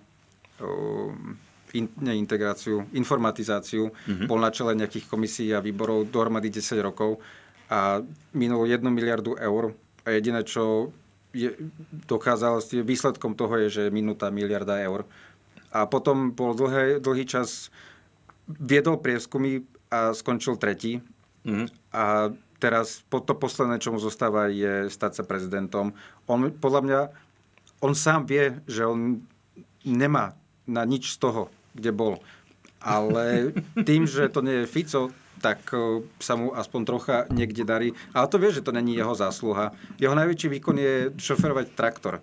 in, neintegráciu, informatizáciu, mm-hmm. bol na čele nejakých komisí a výborov dohromady desať rokov a minul jednu miliardu eur a jediné, čo je, dokázal, výsledkom toho je, že minúta miliarda eur. A potom bol dlhý, dlhý čas, viedol prieskumy a skončil tretí. Mm. A teraz to posledné, čo mu zostáva, je stať sa prezidentom. On, podľa mňa, on sám vie, že on nemá na nič z toho, kde bol. Ale tým, že to nie je Fico, tak sa mu aspoň trocha niekde darí. Ale to vie, že to není jeho zásluha. Jeho najväčší výkon je šoferovať traktor.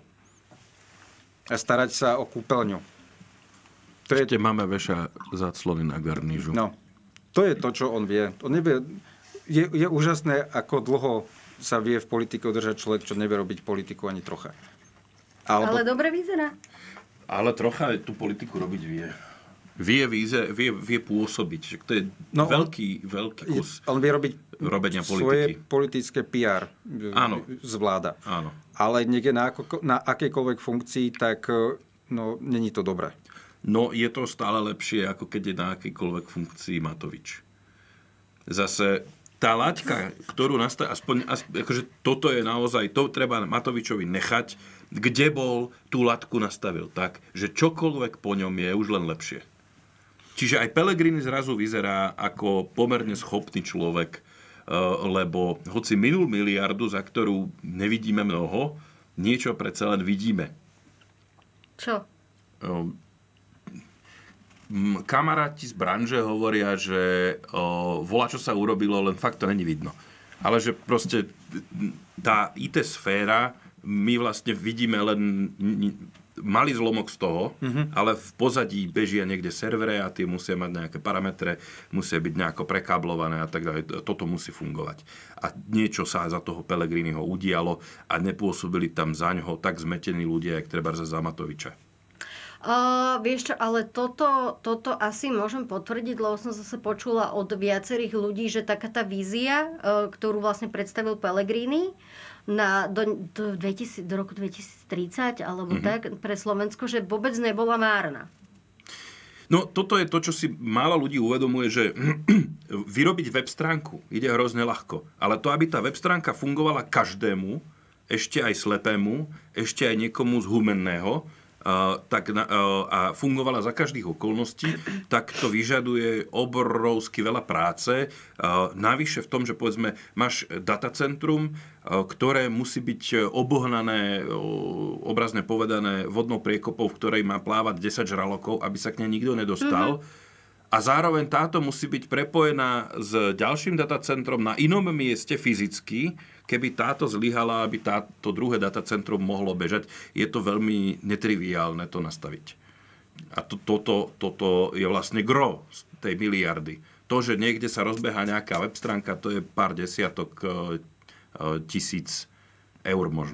A starať sa o kúpeľňu. To je... Ešte máme veša záclony na garnížu. No, to je to, čo on vie. On nevie... Je, je úžasné, ako dlho sa vie v politike udržať človek, čo nevie robiť politiku ani trocha. Alebo... Ale dobre vyzerá. Ale trocha tú politiku robiť vie. Vie, vie, vie, vie pôsobiť. Že to je no, veľký, veľký kus on vie robiť robenia politiky. Svoje politické pé er Áno. zvláda. Áno. Ale niekde na, ako, na akejkoľvek funkcii, tak no, není to dobré. No, je to stále lepšie, ako keď je na akejkoľvek funkcii Matovič. Zase tá laťka, ktorú nastaví, aspoň, aspoň akože toto je naozaj, to treba Matovičovi nechať, kde bol, tú latku nastavil tak, že čokoľvek po ňom je už len lepšie. Čiže aj Pellegrini zrazu vyzerá ako pomerne schopný človek, lebo hoci minul miliardu, za ktorú nevidíme mnoho, niečo predsa len vidíme. Čo? Kamaráti z branže hovoria, že volá, čo sa urobilo, len fakt to není vidno. Ale že proste tá í té sféra, my vlastne vidíme len malý zlomok z toho, mm-hmm. ale v pozadí bežia niekde servere a tie musia mať nejaké parametre, musia byť nejako prekáblované a tak ďalej. Toto musí fungovať. A niečo sa za toho Pellegriniho udialo a nepôsobili tam za ňoho tak zmetení ľudia, jak treba za Matoviča. Uh, vieš čo, ale toto, toto asi môžem potvrdiť, lebo som zase počula od viacerých ľudí, že taká tá vízia, uh, ktorú vlastne predstavil Pellegrini na, do, do, dvetisíc, do roku dvetisíctridsať alebo mm-hmm. tak pre Slovensko, že vôbec nebola márna. No toto je to, čo si málo ľudí uvedomuje, že vyrobiť web stránku ide hrozne ľahko. Ale to, aby tá web stránka fungovala každému, ešte aj slepému, ešte aj niekomu z humenného, Uh, tak, uh, a fungovala za každých okolností, tak to vyžaduje obrovsky veľa práce. Uh, navyše v tom, že povedzme, máš datacentrum, uh, ktoré musí byť obohnané, uh, obrazne povedané, vodnou priekopou, v ktorej má plávať desať žralokov, aby sa k nej nikto nedostal. Mm-hmm. A zároveň táto musí byť prepojená s ďalším datacentrom na inom mieste fyzicky, keby táto zlyhala, aby táto druhé datacentrum mohlo bežať. Je to veľmi netriviálne to nastaviť. A to, toto, toto je vlastne gro z tej miliardy. To, že niekde sa rozbehá nejaká web stránka, to je pár desiatok e, tisíc eur možno.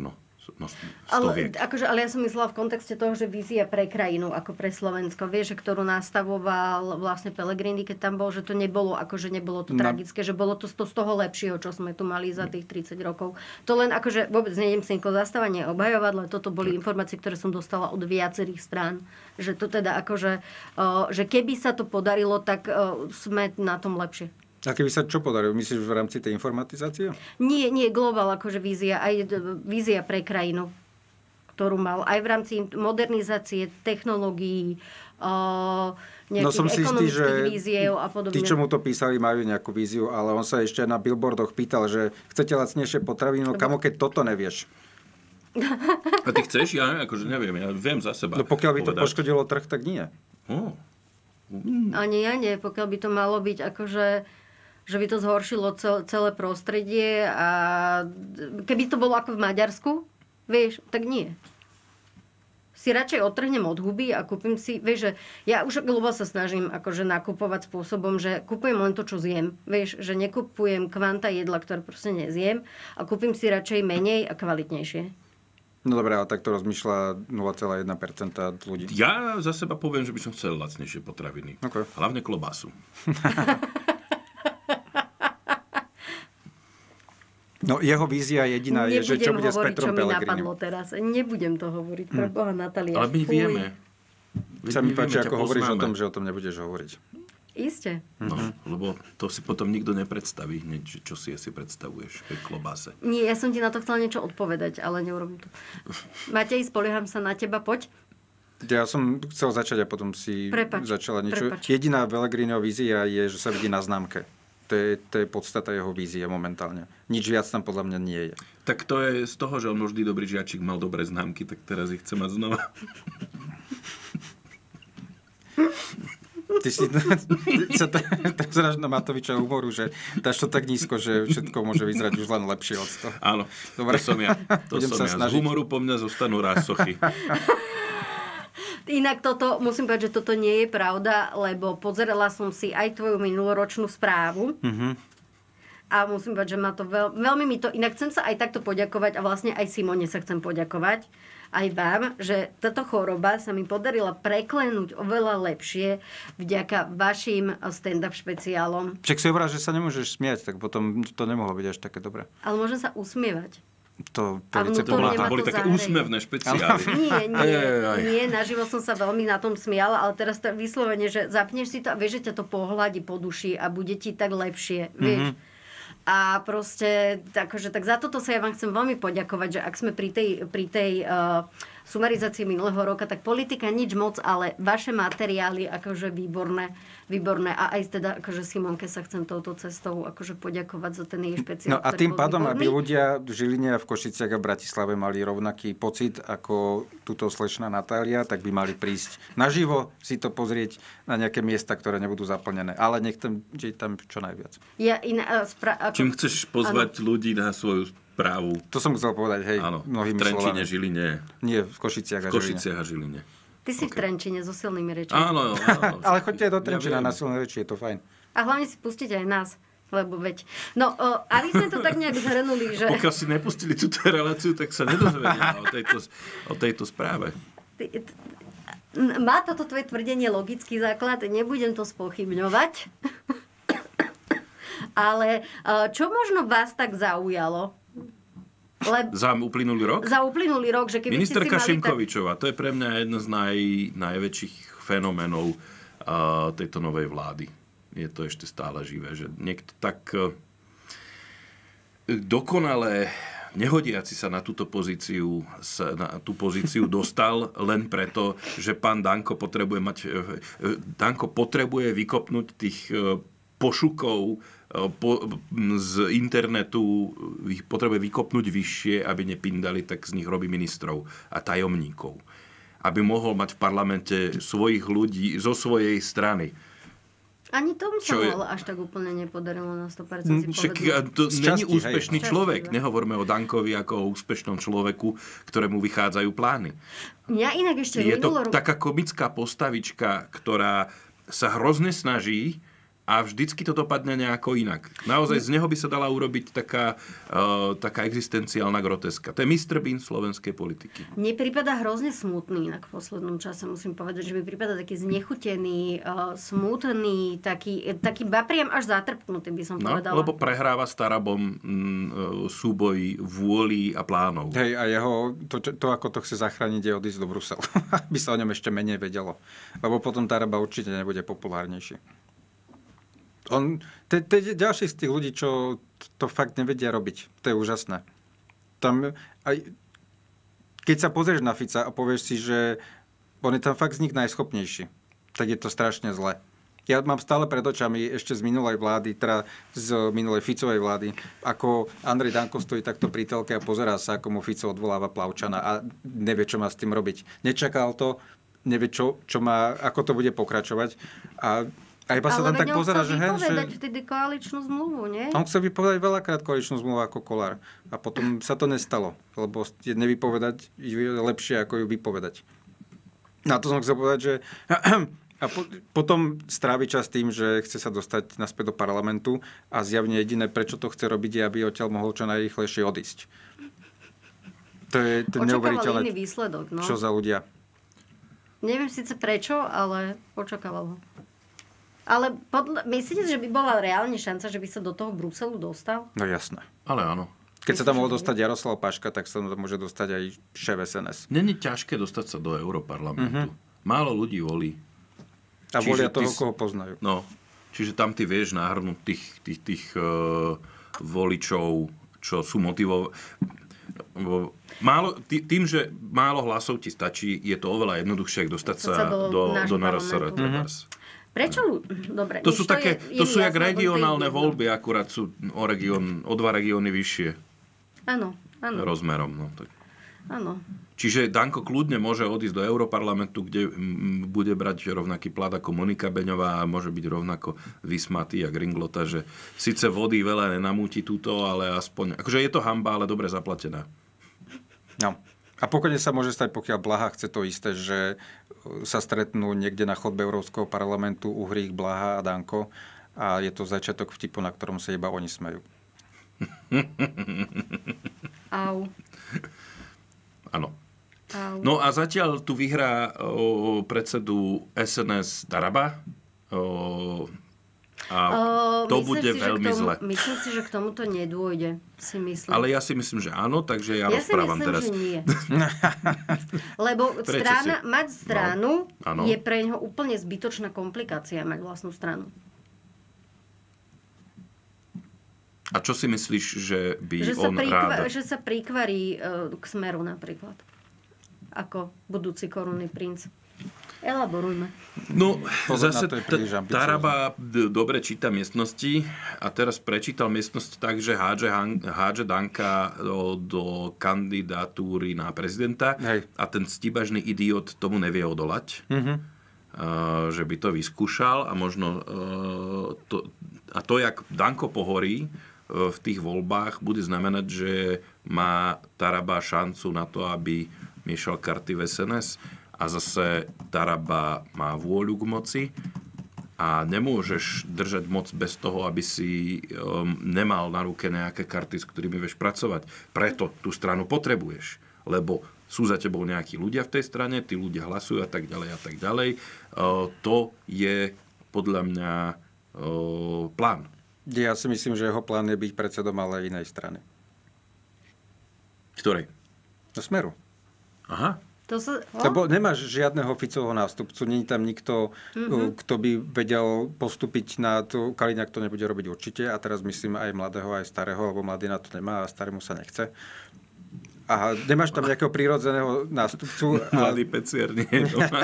No, ale, akože, ale ja som myslela v kontexte toho, že vízia pre krajinu, ako pre Slovensko, vieš, že ktorú nastavoval vlastne Pellegrini, keď tam bol, že to nebolo, akože nebolo to no. tragické, že bolo to z toho lepšieho, čo sme tu mali za tých tridsať rokov. To len akože vôbec nejdem sa nikoho zastávanie obhajovať, ale toto boli informácie, ktoré som dostala od viacerých strán. Že to teda akože, že keby sa to podarilo, tak sme na tom lepšie. A keby sa čo podarilo? Myslíš v rámci tej informatizácie? Nie, nie, global akože vízia, aj vízia pre krajinu, ktorú mal aj v rámci modernizácie, technológií, nejakých no som si istý, že víziev a podobne. Tí, čo mu to písali, majú nejakú víziu, ale on sa ešte na billboardoch pýtal, že chcete lacnejšie potraviny, no kamo, keď toto nevieš. A ty chceš? Ja akože neviem, ja viem za seba. No pokiaľ by povedať. To poškodilo trh, tak nie. Oh. Mm. Ani ja nie, pokiaľ by to malo byť akože že by to zhoršilo celé prostredie a keby to bolo ako v Maďarsku, vieš, tak nie. Si radšej odtrhnem od huby a kúpim si, vieš, že ja už dlho sa snažím akože nakupovať spôsobom, že kúpujem len to, čo zjem, vieš, že nekupujem kvanta jedla, ktoré proste nezjem a kúpim si radšej menej a kvalitnejšie. No dobré, ale tak to rozmýšľa nula celá jedna percenta ľudí. Ja za seba poviem, že by som chcel lacnejšie potraviny. Okay. Hlavne klobásu. No jeho vízia jediná je, že čo bude s Petrom Pellegrinim. Nebudem hovoriť, čo mi napadlo teraz. Nebudem to hovoriť. Pre Boha, Natália. Ale my vieme. Sa mi páči, ako hovoríš o tom, že o tom nebudeš hovoriť. Isté. No, lebo to si potom nikto nepredstaví, hneď, čo si asi predstavuješ v klobáse. Nie, ja som ti na to chcela niečo odpovedať, ale neurobím to. Matej, spolieham sa na teba, poď. Ja som chcel začať a potom si prepač, začala niečo. Prepač. Jediná Pellegriniho vízia je, že sa vidí na známke. To je, to je podstata jeho vízie momentálne. Nič viac tam podľa mňa nie je. Tak to je z toho, že on vždy dobrý žiačik, mal dobré známky, tak teraz ich chce mať znova. Ty si sa zraž na Matoviča humoru, že dáš to tak nízko, že všetko môže vyzerať už len lepšie od toho. Áno, dobre. To som ja. To Budem som sa ja. Snažiť. Z humoru po mňa zostanú raz sochy. Inak toto, musím povedať, že toto nie je pravda, lebo pozerala som si aj tvoju minuloročnú správu. Mm-hmm. A musím povedať, že ma to veľ, veľmi mi to... Inak chcem sa aj takto poďakovať a vlastne aj Simone sa chcem poďakovať. Aj vám, že táto choroba sa mi podarila preklenúť oveľa lepšie vďaka vašim stand-up špeciálom. Však si hovorila, že sa nemôžeš smiať, tak potom to nemohlo byť až také dobré. Ale môžem sa usmievať. To, to, to boli také zárej. úsmevné špeciály. Nie, nie, aj, aj, aj. nie, naživo som sa veľmi na tom smiala, ale teraz to vyslovene, že zapneš si to a vieš, že ťa to pohľadí po duši a bude ti tak lepšie, vieš. Mm-hmm. A proste, akože, tak za toto sa ja vám chcem veľmi poďakovať, že ak sme pri tej, pri tej uh, sumarizácii minulého roka, tak politika nič moc, ale vaše materiály akože výborné, výborné. A aj teda akože Simonke sa chcem touto cestou akože poďakovať za ten jej špeciál. No a tým pádom, výborný. Aby ľudia v Žiline a v Košiciach a v Bratislave mali rovnaký pocit ako túto slečna Natália, tak by mali prísť naživo si to pozrieť na nejaké miesta, ktoré nebudú zaplnené. Ale nech tam, je tam čo najviac. Ja in, uh, spra- ako... Čím chceš pozvať ano. ľudí na svoju správu? To som chcel povedať, hej, áno, mnohými v Trenčine, slovami. Žiline. Nie, v Košiciach a Žiline. V Košiciach a Žiline. Ty si okay. v Trenčine so silnými rečami. Áno, áno. Ale choďte do Trenčina ja na silné reči, je to fajn. A hlavne si pustíte aj nás. Lebo veď... No, o, a my sme to tak nejak zhrnuli, že... Pokiaľ si nepustili túto reláciu, tak sa nedozvedia o tejto, o tejto správe. Ty, t- má toto tvoje tvrdenie logický základ, nebudem to spochybňovať. Ale čo možno vás tak zaujalo? Leb... Za uplynulý rok? Za uplynulý rok, že keby Ministerka ste si mali... Šimkovičová, tak... to je pre mňa jedno z naj, najväčších fenoménov uh, tejto novej vlády. Je to ešte stále živé, že niekto tak uh, dokonale nehodiaci sa na túto pozíciu, sa na tú pozíciu dostal len preto, že pán Danko potrebuje mať, uh, Danko potrebuje vykopnúť tých uh, pošukov po, z internetu, ich potrebuje vykopnúť vyššie, aby nepindali, tak z nich robí ministrov a tajomníkov. Aby mohol mať v parlamente svojich ľudí zo svojej strany. Ani tomu sa je... až tak úplne nepodarilo na sto percent si povedať. To není úspešný hej. človek. Šťastí, Nehovorme o Dankovi ako o úspešnom človeku, ktorému vychádzajú plány. Mňa inak ešte je to minulor... taká komická postavička, ktorá sa hrozne snaží a vždycky to dopadne nejako inak. Naozaj z neho by sa dala urobiť taká, uh, taká existenciálna groteska. To je mister Bean slovenskej politiky. Mne prípada hrozne smutný, inak v poslednom čase musím povedať, že mi prípada taký znechutený, uh, smutný, taký, taký bapriam až zatrpnutý, by som no, povedala. Lebo prehráva s Tarabom mm, súboj vôli a plánov. Hej, a jeho, to, to, ako to chce zachrániť, je odísť do Bruselu. Aby sa o ňom ešte menej vedelo. Lebo potom Taraba určite nebude populárnejší. On, to je ďalší z tých ľudí, čo to fakt nevedia robiť. To je úžasné. Tam, aj, keď sa pozrieš na Fica a povieš si, že on je tam fakt z nich najschopnejší, tak je to strašne zle. Ja mám stále pred očami ešte z minulej vlády, teda z minulej Ficovej vlády, ako Andrej Danko stojí takto pri telke a pozerá sa, ako mu Fico odvoláva Plavčana a nevie, čo má s tým robiť. Nečakal to, nevie, čo, čo má, ako to bude pokračovať. A A iba sa tam tak pozerá, že... Ale vypovedať že... vtedy koaličnú zmluvu, nie? On chcel vypovedať veľakrát koaličnú zmluvu ako Kollár. A potom sa to nestalo. Lebo je nevypovedať je lepšie, ako ju vypovedať. Na to som chcel povedať, že... A po, potom strávi čas tým, že chce sa dostať naspäť do parlamentu a zjavne jediné, prečo to chce robiť, je, aby odtiaľ mohol čo najrýchlejšie odísť. To je neuveriteľné. Očakával iný výsledok, no. Čo za ľudia. Neviem síce prečo, ale očakával ho. Ale podľa, myslíte, že by bola reálne šanca, že by sa do toho Bruselu dostal? No jasné. Ale áno. Keď sa tam mohol dostať Jaroslav Paška, tak sa tam môže dostať aj šéf es en es. Není ťažké dostať sa do Europarlamentu. Mm-hmm. Málo ľudí volí. A čiže volia toho, ty, koho poznajú. No, čiže tam ty vieš nahrnúť tých, tých, tých uh, voličov, čo sú motivovaní. Málo, tý, tým, že málo hlasov ti stačí, je to oveľa jednoduchšie, ako dostať sa do, do, do en es er. Mm-hmm. Prečo? Dobre. To sú to také, je, to sú jak regionálne jedno. voľby, akurát sú o, region, o dva regióny vyššie. Áno, áno. Rozmerom. No, tak. Áno. Čiže Danko kľudne môže odísť do Europarlamentu, kde m, bude brať rovnaký plat ako Monika Beňová a môže byť rovnako vysmatý jak Ringlota, že síce vody veľa nenamúti túto, ale aspoň... Akože je to hanba, ale dobre zaplatená. No. A pokojne sa môže stať, pokiaľ Blaha chce to isté, že sa stretnú niekde na chodbe Európskeho parlamentu Uhrík, Blaha a Danko a je to začiatok vtipu, na ktorom sa iba oni smejú. Au. Áno. Au. No a zatiaľ tu vyhrá o, predsedu es en es Taraba. O, a o, to bude si, veľmi tomu, zle. Myslím si, že k tomuto nedôjde. Si myslím. Ale ja si myslím, že áno, takže ja, ja rozprávam si myslím, teraz. Že nie. Lebo strana, si? mať stranu no, je pre ňoho úplne zbytočná komplikácia mať vlastnú stranu. A čo si myslíš, že by že on príkva- rád... Že sa príkvarí uh, k Smeru napríklad. Ako budúci korunný princ. Elaborujme. No, Pozor, zase t- Taraba d- dobre číta miestnosti a teraz prečítal miestnosť tak, že hádže, Han- hádže Danka do, do kandidatúry na prezidenta. Hej. A ten stíbažný idiot tomu nevie odolať. Mm-hmm. Uh, že by to vyskúšal a možno uh, to, a to, jak Danko pohorí uh, v tých voľbách, bude znamenať, že má Taraba šancu na to, aby miešal karty v es en es. A zase Taraba má vôľu k moci a nemôžeš držať moc bez toho, aby si um, nemal na ruke nejaké karty, s ktorými vieš pracovať. Preto tú stranu potrebuješ, lebo sú za tebou nejakí ľudia v tej strane, tí ľudia hlasujú a tak ďalej a tak ďalej. Uh, to je podľa mňa uh, plán. Ja si myslím, že jeho plán je byť predsedom ale inej strany. Ktorej? Do Smeru. Aha. To sa, oh? Lebo nemáš žiadneho Ficovho nástupcu, nie je tam nikto, mm-hmm. kto by vedel postúpiť na to. Kaliňák to nebude robiť určite a teraz myslím aj mladého, aj starého, lebo mladý na to nemá a starému sa nechce. A nemáš tam nejakého prírodzeného nástupcu. Mladý pecier, nie.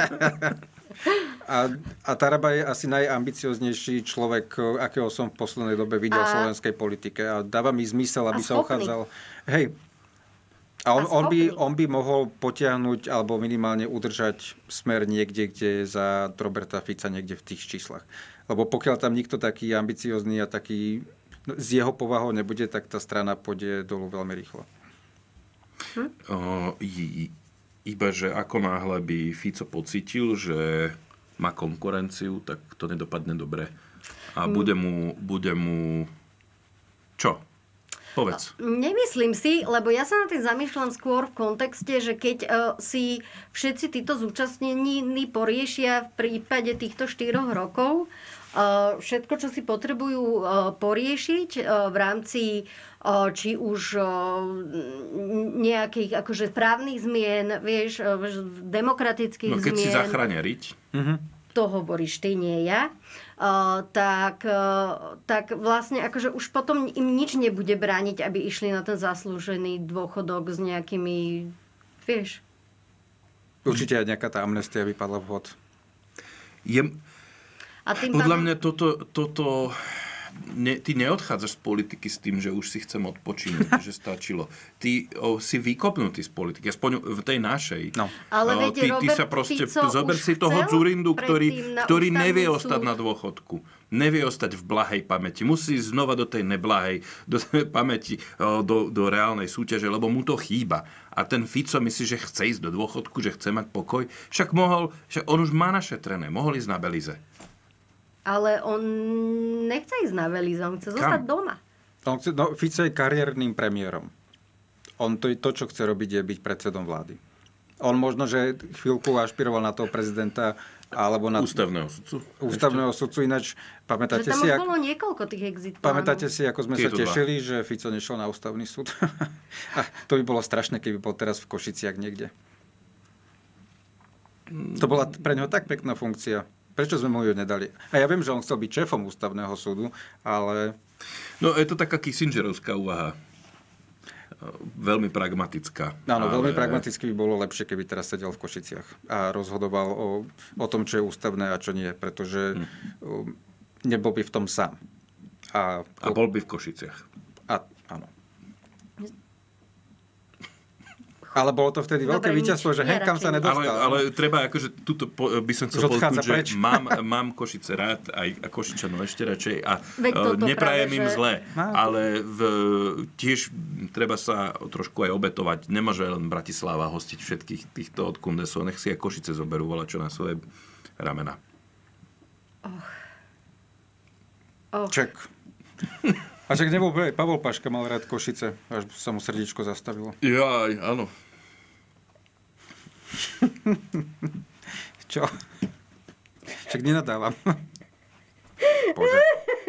A, a Taraba je asi najambicioznejší človek, akého som v poslednej dobe videl v slovenskej politike. A dáva mi zmysel, aby sa uchádzal. Hej. A on, on, by, on by mohol potiahnuť alebo minimálne udržať Smer niekde, kde je za Roberta Fica niekde v tých číslach. Lebo pokiaľ tam nikto taký ambiciózny a taký no, z jeho povahou nebude, tak tá strana pôjde dolu veľmi rýchlo. Hm? O, iba, že ako náhle by Fico pocítil, že má konkurenciu, tak to nedopadne dobre a bude mu, bude mu... Čo? Povedz. Nemyslím si, lebo ja sa na tým zamýšľam skôr v kontexte, že keď uh, si všetci títo zúčastnení poriešia v prípade týchto štyroch rokov uh, všetko, čo si potrebujú uh, poriešiť uh, v rámci uh, či už uh, nejakých akože právnych zmien, vieš, uh, demokratických zmien. No keď zmien, si zachráňariť. Mhm. To hovoríš ty, nie ja. Uh, tak, uh, tak vlastne akože už potom im nič nebude brániť, aby išli na ten zaslúžený dôchodok s nejakými, vieš. Určite aj nejaká tá amnestia vypadla vhod. Je, A tým podľa pádom... mňa toto, toto ne, ty neodchádzaš z politiky s tým, že už si chcem odpočinúť, že stačilo. Ty o, si vykopnutý z politiky, aspoň v tej našej. No. Ale o, viete, ty, ty sa Robert proste, Fico zober už si toho chcel Dzurindu, ktorý, predtým na ktorý ústavný nevie súd. ostať na dôchodku. Nevie ostať v blahej pamäti. Musí ísť znova do tej neblahej do tej pamäti, o, do, do reálnej súťaže, lebo mu to chýba. A ten Fico myslí, že chce ísť do dôchodku, že chce mať pokoj. Však mohol, však on už má našetrené, mohol ísť na Belize. Ale on nechce ísť na Belize, on chce zostať Kam? doma. On chce, no, Fico je kariérnym premiérom. On to, to, čo chce robiť, je byť predsedom vlády. On možno, že chvíľku ašpiroval na toho prezidenta, alebo na Ústavného sudcu. ústavného sudcu. Ináč, pamätáte Že tam si, už ak, bolo niekoľko tých exit plánov. pamätáte si, ako sme Tieto sa tešili, dva. Že Fico nešiel na ústavný súd? A to by bolo strašné, keby bol teraz v Košiciach niekde. To bola pre neho tak pekná funkcia. Prečo sme mu ju nedali? A ja viem, že on chcel byť šéfom ústavného súdu, ale... No, je to taká Kissingerovská úvaha. Veľmi pragmatická. Áno, ale... veľmi pragmaticky by bolo lepšie, keby teraz sedel v Košiciach a rozhodoval o, o tom, čo je ústavné a čo nie, pretože hm. nebol by v tom sám. A, a bol by v Košiciach. A, áno. Ale bolo to vtedy veľké víťazstvo, že henkam sa nedostal. Ale, ale treba, akože tuto po, by som chcel povedať, že mám, mám Košice rád, aj a Košičanov ešte radšej a neprajem im že... zle. Ale v, tiež treba sa trošku aj obetovať. Nemôže len Bratislava hostiť všetkých týchto od kundesov. Nech si aj Košice zoberú volačo na svoje ramena. Och. Och. Ček. A však nebol Pavol Paška, mal rád Košice, až sa mu srdiečko zastavilo. Jaj, áno. Čo? Však nenadávam. Bože.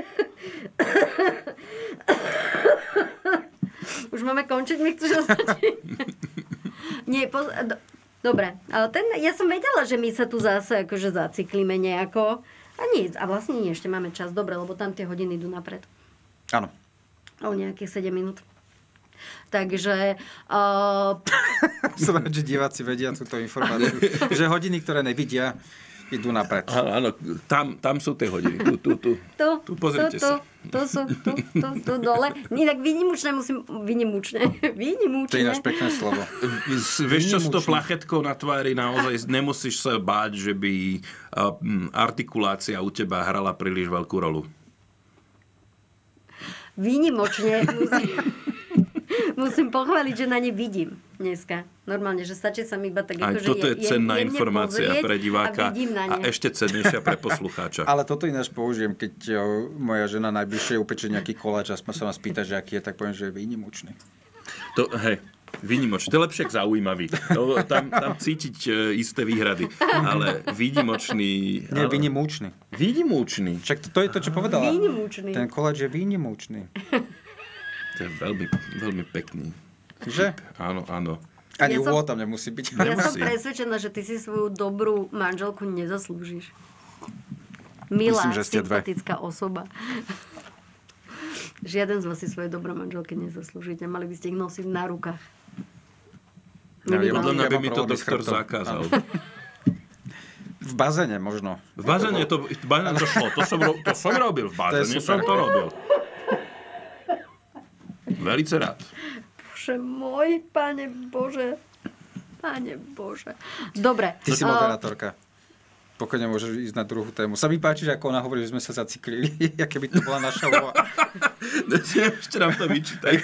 Už máme končiť, mi chceš označiť? Nie, poz... Do... Dobre, ale ten, ja som vedela, že my sa tu zase akože zaciklíme nejako. A nie, a vlastne nie, ešte máme čas. Dobre, lebo tam tie hodiny idú napred. Áno. O nejakých sedem minút. Takže... Uh... Som rád, že diváci vedia túto informáciu. Že hodiny, ktoré nevidia, idú napred. Áno, áno, tam, tam sú tie hodiny. Tu, tu, tu. Tu, tu pozrite tu, sa. Tu, tu sú, tu, tu, tu dole. Nie, tak výnimočné musím... Výnimočné. Výnimočné. To je náš pekné slovo. Vieš čo, s to plachetkou na tvári naozaj nemusíš sa báť, že by artikulácia u teba hrala príliš veľkú rolu. Výnimočne musím, musím pochváliť, že na ne vidím dneska. Normálne, že stačí sa mi iba tak... Aj ako, toto je, je cenná informácia pre a, diváka a ešte cennejšia pre poslucháča. Ale toto ináč použijem, keď o, moja žena najbližšie upečie nejaký koláč a sa ma spýta, že aký je, tak poviem, že je výnimočný. To, hej, výnimočný. To je lepšie k zaujímavý. To, tam, tam cítiť e, isté výhrady. Ale výnimočný... Nie, ale... výnimočný. Výnimočný. Však to, to je to, čo povedala. Výnimočný. Ten koláč je výnimočný. To je veľmi, veľmi pekný. Že? Áno, áno. Ani Ja som- úvod tam nemusí byť. Ja som Nemusí. presvedčená, že ty si svoju dobrú manželku nezaslúžiš. Milá, Myslím, že ste dve. sympatická osoba. Žiaden z vás si svoje dobré manželky nezaslúžite. Mali by ste ich nosiť na rukách. Ja, ja Podľa mňa Ja by mám mi to problémy s doktor chrbtom. zakázal. V bazéne možno. V bazéne to, v bazéne to šlo. To som, ro- to som robil v bazéne. super. Som to robil. Velice rád. Bože môj, Pane Bože. Pane Bože. Dobre. Ty si a- moderátorka. Pokojne môžeš ísť na druhú tému. Sa mi páči, že ako ona hovorí, že sme sa zaciklili, aké by to bola naša úloha. Ešte nám to vyčítaj.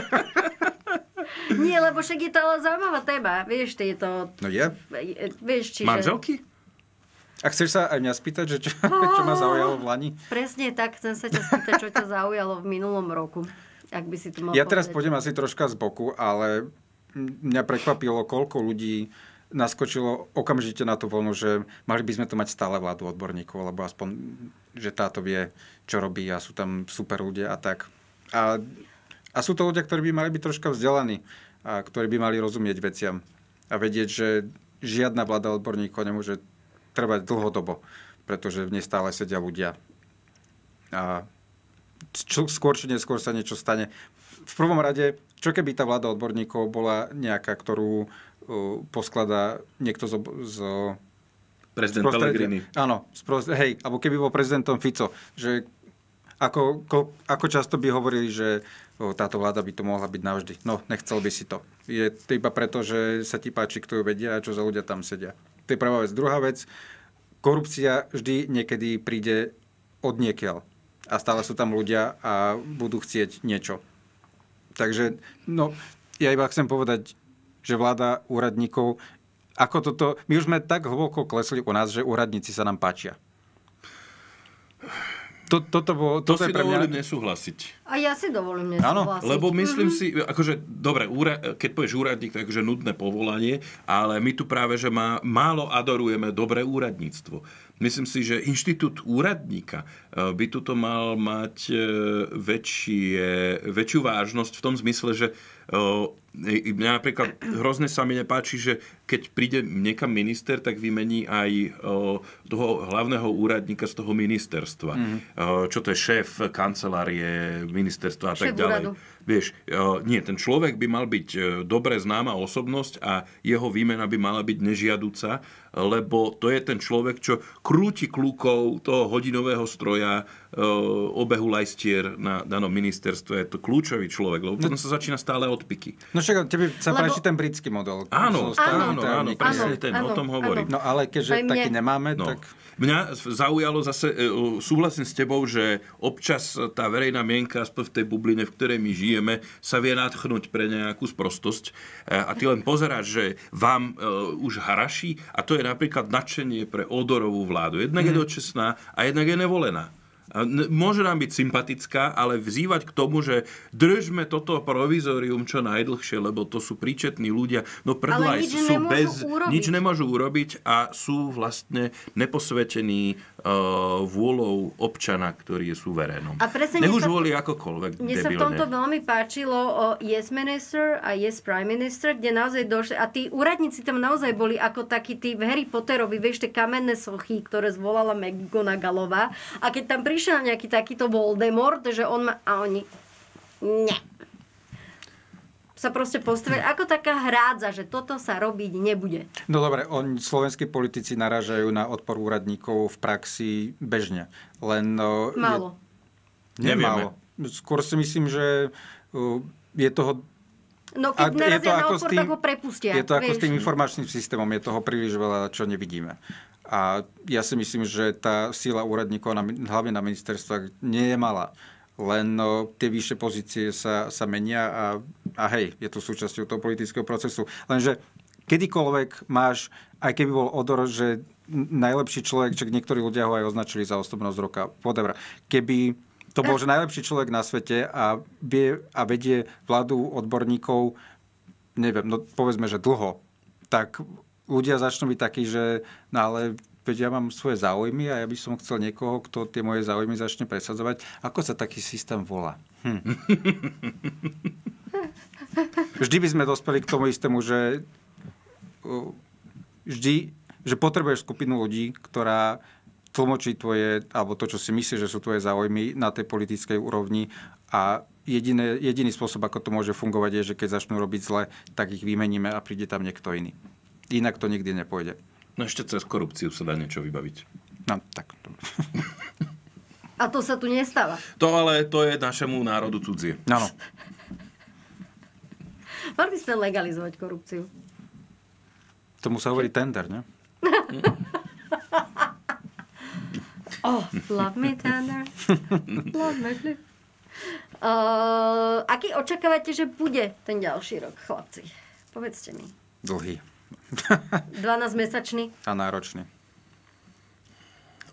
Nie, lebo však je to ale zaujímavá téma. Vieš, ty je to... No je. Vieš, čiže... Manželky? A chceš sa aj mňa spýtať, že čo, čo ma zaujalo v Lani? Presne tak, chcem sa ťa spýtať, čo ťa zaujalo v minulom roku. Ak by si tu mal ja povedať. teraz pôjdem asi troška z boku, ale mňa prekvapilo, koľko ľudí naskočilo okamžite na tú vlnu, že mali by sme tu mať stále vládu odborníkov, lebo aspoň, že táto vie, čo robí a sú tam super ľudia a tak. A, a sú to ľudia, ktorí by mali byť troška vzdelaní a ktorí by mali rozumieť veciam a vedieť, že žiadna vláda odborníkov nemôže trvať dlhodobo, pretože v nej stále sedia ľudia. A čo, skôr či neskôr sa niečo stane. V prvom rade, čo keby tá vláda odborníkov bola nejaká, ktorú uh, poskladá niekto zo... zo Prezident Pellegrini. Áno, sprost, hej, alebo keby bol prezidentom Fico, že ako, ko, ako často by hovorili, že o, táto vláda by to mohla byť navždy. No, nechcel by si to. Je to iba preto, že sa ti páči, kto ju vedia a čo za ľudia tam sedia. To je prvá vec. Druhá vec, korupcia vždy niekedy príde od niekiaľ. A stále sú tam ľudia a budú chcieť niečo. Takže, no, ja iba chcem povedať, že vláda úradníkov, ako toto, my už sme tak hlboko klesli u nás, že úradníci sa nám páčia. To, toto bolo, to toto si je pre dovolím mňa... nesúhlasiť. A ja si dovolím nesúhlasiť. Lebo myslím mm-hmm. si, akože, dobre, úra, keď povieš úradník, to je akože nudné povolanie, ale my tu práve, že má, málo adorujeme dobré úradníctvo. Myslím si, že inštitút úradníka by tuto mal mať väčšie, väčšiu vážnosť v tom zmysle, že mňa napríklad hrozne sa mi nepáči, že keď príde niekam minister, tak vymení aj toho hlavného úradníka z toho ministerstva. Mm. Čo to je šéf kancelárie, ministerstva a tak ďalej. Úradu. Vieš, nie, ten človek by mal byť dobre známa osobnosť a jeho výmena by mala byť nežiaduca, lebo to je ten človek, čo krúti kľúkov toho hodinového stroja obehu lajstier na danom ministerstve. Je to kľúčový človek, lebo potom sa začína stále odpiky. No však tebe sa lebo... páči ten britský model. Áno, áno, áno, presne ten, áno, o tom hovorím. No ale keďže mne... taký nemáme, no. tak... Mňa zaujalo zase, súhlasím s tebou, že občas tá verejná mienka, aspoň v tej bubline, v ktorej my žijeme, sa vie nadchnúť pre nejakú sprostosť. A ty len pozeráš, že vám už haraší, a to je napríklad nadšenie pre Odorovú vládu. Jednak mm. je dočasná a jednak je nevolená. Môže nám byť sympatická, ale vzývať k tomu, že držme toto provizorium čo najdlhšie, lebo to sú príčetní ľudia. No predlaj, sú bez... Urobiť. Nič nemôžu urobiť a sú vlastne neposvetení uh, vôľou občana, ktorý je suverénom. Nech už volí akokoľvek. Mne sa v tomto veľmi páčilo o Yes Minister a Yes Prime Minister, kde naozaj došli... A tí úradníci tam naozaj boli ako takí tí v Harry Potterovi, vieš, tie kamenné sochy, ktoré zvolala McGonagallová. A keď tam prišiel nejaký takýto Voldemort, že on má... A oni... Ne. Sa proste postavili ako taká hrádza, že toto sa robiť nebude. No dobre, oni, slovenskí politici narážajú na odpor úradníkov v praxi bežne. Len... Málo. Je, nemálo. Skôr si myslím, že je toho... No keď narazia na odpor, tým, tak ho prepustia. Je to ako vieš. S tým informačným systémom. Je toho príliš veľa, čo nevidíme. A ja si myslím, že tá síla úradníkov, na, hlavne na ministerstvách, nie je malá. Len no, tie vyššie pozície sa, sa menia a, a hej, je to súčasťou toho politického procesu. Lenže kedykoľvek máš, aj keby bol Odor, že najlepší človek, čak niektorí ľudia ho aj označili za osobnosť roka, whatever. Keby to bol, že najlepší človek na svete a, vie, a vedie vládu odborníkov, neviem, no povedzme, že dlho, tak... ľudia začnú byť takí, že no ale veď ja mám svoje záujmy a ja by som chcel niekoho, kto tie moje záujmy začne presadzovať. Ako sa taký systém volá? Hm. Vždy by sme dospeli k tomu istému, že vždy, že potrebuješ skupinu ľudí, ktorá tlmočí tvoje, alebo to, čo si myslíš, že sú tvoje záujmy na tej politickej úrovni a jediné, jediný spôsob, ako to môže fungovať, je, že keď začnú robiť zle, tak ich vymeníme a príde tam niekto iný. Inak to nikdy nepôjde. No ešte cez korupciu sa dá niečo vybaviť. No, tak. A to sa tu nestáva. To ale, to je našemu národu cudzie. Áno. Mali by sme legalizovať korupciu. Tomu sa hovorí tender, ne? Oh, love me tender. Love me tender. Uh, aký očakávate, že bude ten ďalší rok, chlapci? Povedzte mi. Dlhý. dvanásťmesačný. A náročný.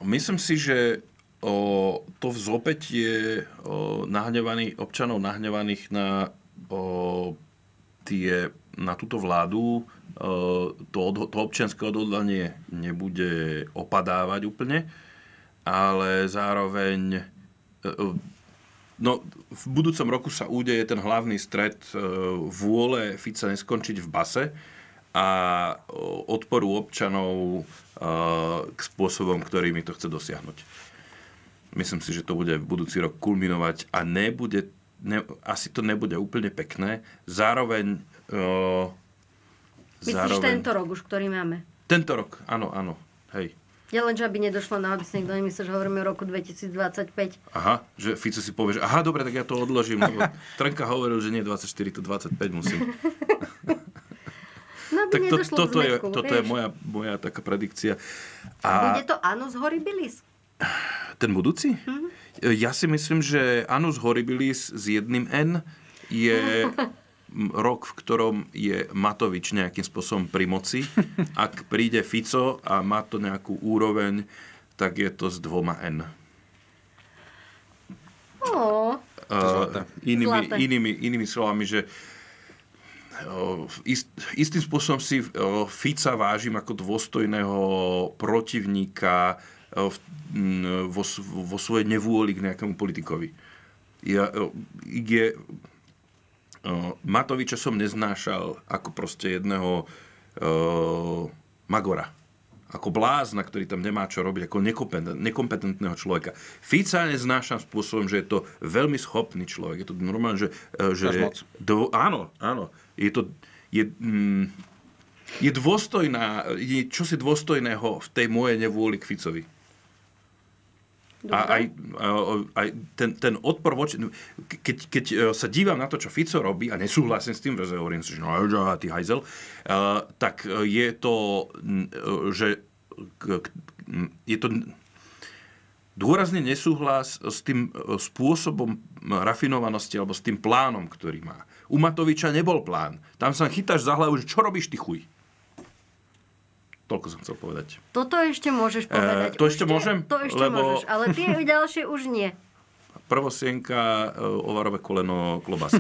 Myslím si, že o, to vzopätie o, nahnevaných, občanov nahnevaných na, o, tie, na túto vládu, o, to, od, to občianske odhodlanie nebude opadávať úplne, ale zároveň o, no, v budúcom roku sa udeje ten hlavný stret o, vôle Fica neskončiť v base a o, odporu občanov k spôsobom, ktorými to chce dosiahnuť. Myslím si, že to bude v budúci rok kulminovať a nebude, ne, asi to nebude úplne pekné. Zároveň... Uh, Myslíš zároveň, tento rok už, ktorý máme? Tento rok, áno, áno. Hej. Ja len, že aby nedošlo na, aby si niekto nemyslel, že hovoríme o roku dvetisícdvadsaťpäť. Aha, že Fico si povie, že aha, dobre, tak ja to odložím, lebo Trnka hovoril, že nie dvadsaťštyri, to dvadsaťpäť musím. No, tak to, toto, je, zmetku, toto je moja, moja taká predikcia. A... Bude to Annus Horribilis? Ten budúci? Mm-hmm. Ja si myslím, že Annus Horribilis s jedným N je rok, v ktorom je Matovič nejakým spôsobom pri moci. Ak príde Fico a má to nejakú úroveň, tak je to s dvoma N. Oh. Uh, inými, inými, inými slovami, že Ist, istým spôsobom si Fica vážim ako dôstojného protivníka vo, vo svojej nevôli k nejakému politikovi. Ja, je, Matoviča som neznášal ako proste jedného uh, magora. Ako blázna, ktorý tam nemá čo robiť, ako nekompetent, nekompetentného človeka. Fica neznášam spôsobom, že je to veľmi schopný človek. Je to normálne, že... že do, áno, áno. Je to... Je, mm, je dôstojná... Je čosi dôstojného v tej mojej nevôli k Ficovi. Dobre. A aj, aj ten, ten odpor voči... Keď, keď sa dívam na to, čo Fico robí, a nesúhlasím s tým, že hovorím si, že no, ty hajzel, tak je to, že je to dôrazný nesúhlas s tým spôsobom rafinovanosti alebo s tým plánom, ktorý má. U Matoviča nebol plán. Tam sa chytáš za hlavu, že čo robíš ty chuj? Toľko som chcel povedať. Toto ešte môžeš povedať. E, to ešte môžem? To ešte lebo... môžeš, ale tie ďalšie už nie. Prvosienka, ovarové koleno, klobasa.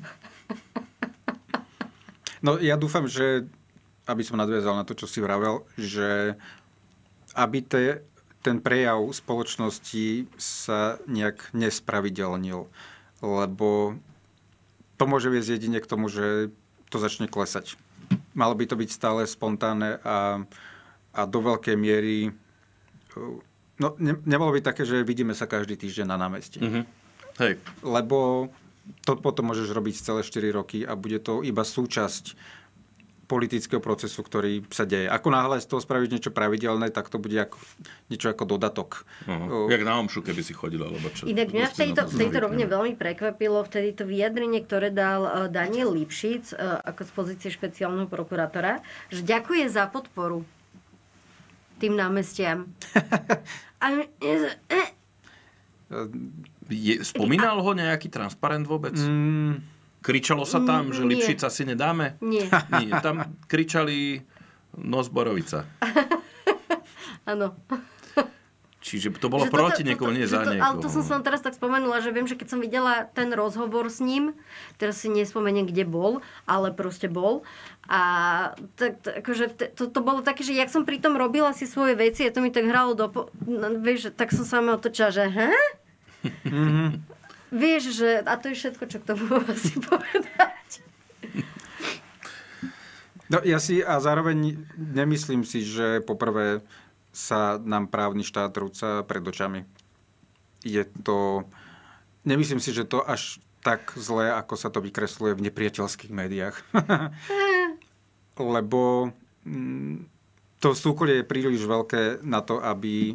No ja dúfam, že, aby som nadviazal na to, čo si vravel, že aby te, ten prejav spoločnosti sa nejak nespravidelnil, lebo to môže viesť jedine k tomu, že to začne klesať. Malo by to byť stále spontánne a, a do veľkej miery... No, ne, nebolo by také, že vidíme sa každý týždeň na námestí. Mm-hmm. Hej. Lebo to potom môžeš robiť celé štyri roky a bude to iba súčasť politického procesu, ktorý sa deje. Ako náhle z toho spravíš niečo pravidelné, tak to bude ako, niečo ako dodatok. Uh-huh. Jak na omšu, keby si chodila. Alebo čo, inak mňa v tejto, v tejto rovne veľmi prekvapilo vtedy to vyjadrenie, ktoré dal uh, Daniel Lipšic uh, ako z pozície špeciálneho prokurátora, že ďakuje za podporu tým námestiam. A, eh, Je, spomínal ho nejaký transparent vôbec? Mm. Kričalo sa tam, že Lipšica si nedáme? Nie. Nie. Tam kričali Nozborovica. Áno. Čiže to bolo že proti toto, niekomu, nie za to, niekoho. Ale to som sa teraz tak spomenula, že viem, že keď som videla ten rozhovor s ním, teraz si nespomeniem, kde bol, ale proste bol. A tak, tak, akože, to, to bolo také, že jak som pri tom robila si svoje veci a to mi tak hralo do... No, vieš, tak som sa mi otočila, že he? Mm-hmm. Vieš, že... A to je všetko, čo k tomu asi povedať. No ja si a zároveň nemyslím si, že poprvé sa nám právny štát rúca pred očami. Je to... Nemyslím si, že to až tak zlé, ako sa to vykresluje v nepriateľských médiách. Lebo to súkolie je príliš veľké na to, aby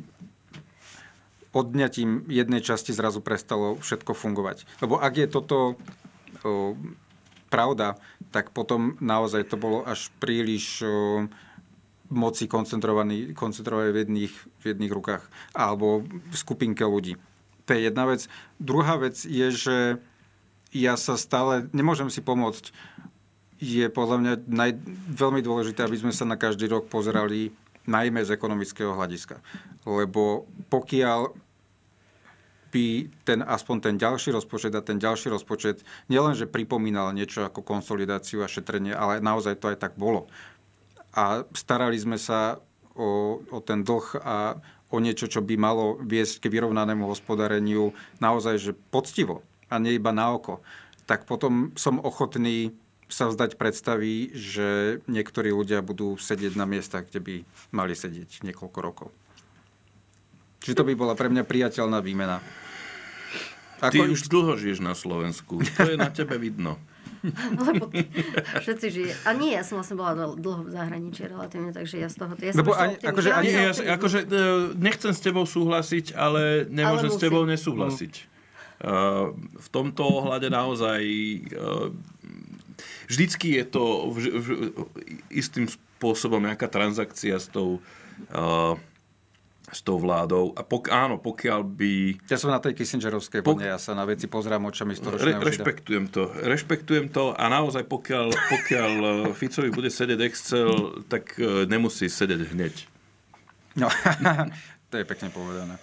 odňatím jednej časti zrazu prestalo všetko fungovať. Lebo ak je toto o, pravda, tak potom naozaj to bolo až príliš o, moci koncentrované v jedných, v jedných rukách alebo v skupinke ľudí. To je jedna vec. Druhá vec je, že ja sa stále nemôžem si pomôcť. Je podľa mňa naj, veľmi dôležité, aby sme sa na každý rok pozerali najmä z ekonomického hľadiska. Lebo pokiaľ by ten, aspoň ten ďalší rozpočet a ten ďalší rozpočet nielenže pripomínal niečo ako konsolidáciu a šetrenie, ale naozaj to aj tak bolo. A starali sme sa o, o ten dlh a o niečo, čo by malo viesť k vyrovnanému hospodáreniu naozaj že poctivo a nie iba na oko. Tak potom som ochotný sa vzdať predstavy, že niektorí ľudia budú sedieť na miestach, kde by mali sedieť niekoľko rokov. Čiže to by bola pre mňa priateľná výmena. Ako Ty už dlho žiješ na Slovensku. To je na tebe vidno. Lebo všetci žije. A nie, ja som vlastne bola dlho v zahraničí relatívne, takže ja z toho... Ja Lebo ani, akože, ani, ja, akože nechcem s tebou súhlasiť, ale nemôžem ale s tebou nesúhlasiť. Uh, v tomto ohľade naozaj... Uh, vždycky je to v, v, istým spôsobom nejaká transakcia s tou... Uh, s tou vládou. A pok- áno, pokiaľ by... Ja som na tej Kissingerovskej pok- vlne, ja sa na veci pozerám očami storočného Re- Rešpektujem to. Rešpektujem to a naozaj pokiaľ, pokiaľ Ficovi bude sedieť Excel, tak nemusí sedieť hneď. No, to je pekne povedané.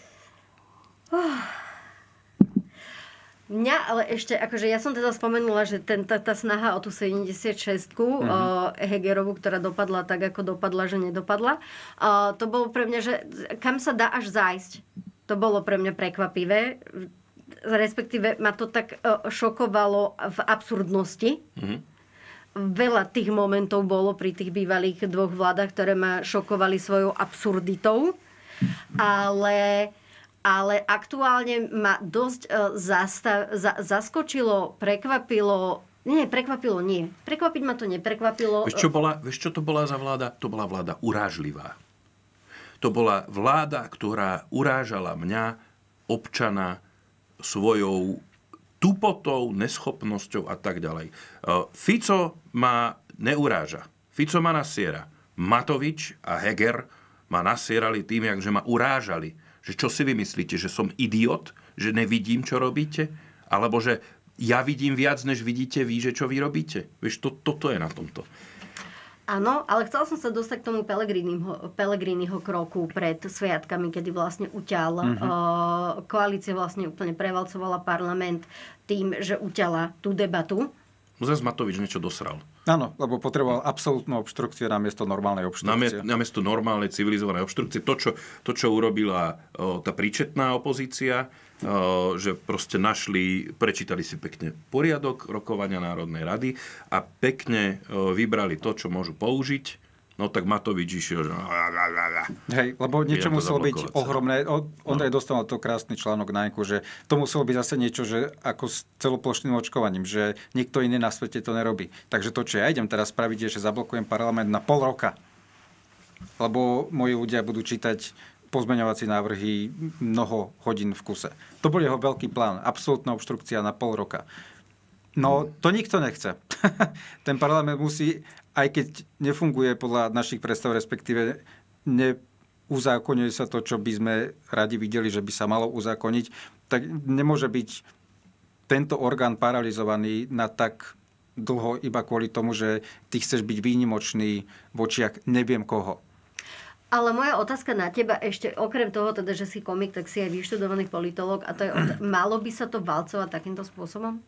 Mňa ale ešte, akože ja som teda spomenula, že ten, tá, tá snaha o tú sedemdesiatšestku mm-hmm. uh, Hegerovu, ktorá dopadla tak, ako dopadla, že nedopadla, uh, to bolo pre mňa, že kam sa dá až zájsť. To bolo pre mňa prekvapivé. Respektíve ma to tak uh, šokovalo v absurdnosti. Mm-hmm. Veľa tých momentov bolo pri tých bývalých dvoch vládach, ktoré ma šokovali svojou absurditou. Ale... Ale aktuálne ma dosť uh, zastav, za, zaskočilo, prekvapilo... Nie, prekvapilo nie. Prekvapiť ma to neprekvapilo. Vieš čo, bola, vieš, čo to bola za vláda? To bola vláda urážlivá. To bola vláda, ktorá urážala mňa, občana, svojou tupotou, neschopnosťou a tak ďalej. Uh, Fico ma neuráža. Fico ma nasiera. Matovič a Heger ma nasierali tým, že ma urážali. Že čo si vymyslíte? Že som idiot? Že nevidím, čo robíte? Alebo že ja vidím viac, než vidíte vy, že čo vy robíte? Vieš, to, toto je na tomto. Áno, ale chcela som sa dostať k tomu Pellegriniho kroku pred sviatkami, kedy vlastne uťal. Mm-hmm. Uh, koalícia vlastne úplne prevalcovala parlament tým, že uťala tú debatu. Zas Matovič niečo dosral. Áno, lebo potreboval absolútnu obštrukciu namiesto normálnej obštrukcie. Namiesto normálnej civilizovanej obštrukcie. To, čo, to, čo urobila o, tá príčetná opozícia, o, že proste našli, prečítali si pekne poriadok rokovania Národnej rady a pekne o, vybrali to, čo môžu použiť. No tak Matovič išiel, že... Hej, lebo niečo muselo byť ohromné. On, on no. aj dostal to krásny článok na Enku, že to muselo byť zase niečo, že ako s celoplošným očkovaním, že nikto iný na svete to nerobí. Takže to, čo ja idem teraz spraviť, je, že zablokujem parlament na pol roka. Lebo moji ľudia budú čítať pozmeňovací návrhy mnoho hodín v kuse. To bol jeho veľký plán. Absolútna obštrukcia na pol roka. No, to nikto nechce. Ten parlament musí... Aj keď nefunguje podľa našich predstav, respektíve neuzákonuje sa to, čo by sme radi videli, že by sa malo uzákoniť, tak nemôže byť tento orgán paralizovaný na tak dlho iba kvôli tomu, že ty chceš byť výnimočný v očiach neviem koho. Ale moja otázka na teba ešte, okrem toho, teda, že si komik, tak si aj vyštudovaný politológ a to je od... Malo by sa to valcovať takýmto spôsobom?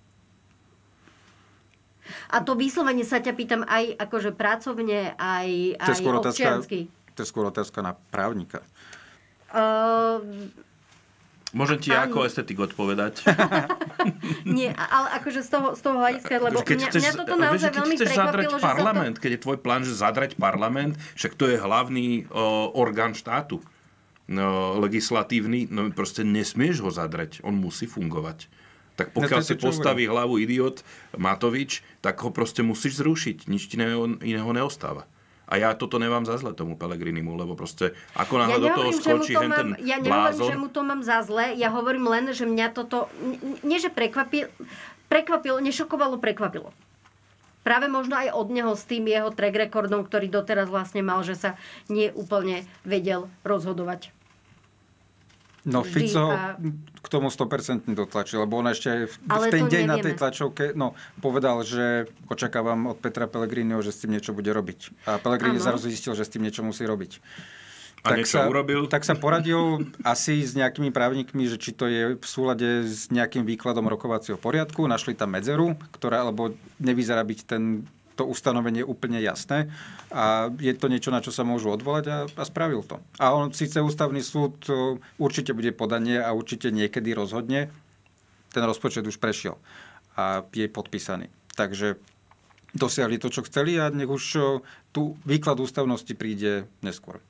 A to vyslovene sa ťa pýtam aj akože pracovne, aj, aj občiansky. To je skôr otázka na právnika. Uh, Môžem ti an... ako estetik odpovedať? Nie, ale akože z toho, z toho hľadiska, lebo mňa, chceš, mňa toto naozaj vieš, veľmi prekvapilo, že parlament, to... keď je tvoj plán, že zadrať parlament, však to je hlavný o, orgán štátu. No, legislatívny, no proste nesmieš ho zadrať. On musí fungovať. Tak pokiaľ si postaví hlavu idiot Matovič, tak ho proste musíš zrušiť. Nič iného, iného neostáva. A ja toto nemám za zle tomu Pellegrinimu, lebo proste ako náhle ja do toho skočí hen ten ja blázon. Ja nehovorím, že mu to mám za zle, ja hovorím len, že mňa toto, nie že prekvapilo, prekvapilo, nešokovalo, prekvapilo. Práve možno aj od neho s tým jeho track recordom, ktorý doteraz vlastne mal, že sa nie úplne vedel rozhodovať. No vždy Fico a... k tomu sto percent dotlačil, lebo on ešte v, v Ale ten to deň nevieme. na tej tlačovke no, povedal, že očakávam od Petra Pellegriniho, že s tým niečo bude robiť. A Pellegrini zrazu zistil, že s tým niečo musí robiť. A tak niečo sa, urobil? Tak sa poradil asi s nejakými právnikmi, že či to je v súlade s nejakým výkladom rokovacieho poriadku. Našli tam medzeru, ktorá, alebo nevyzerá byť ten, to ustanovenie úplne jasné. A je to niečo, na čo sa môžu odvolať a, a spravil to. A on síce ústavný súd určite bude podanie a určite niekedy rozhodne. Ten rozpočet už prešiel a je podpísaný. Takže dosiahli to, čo chceli a nech už tu výklad ústavnosti príde neskôr.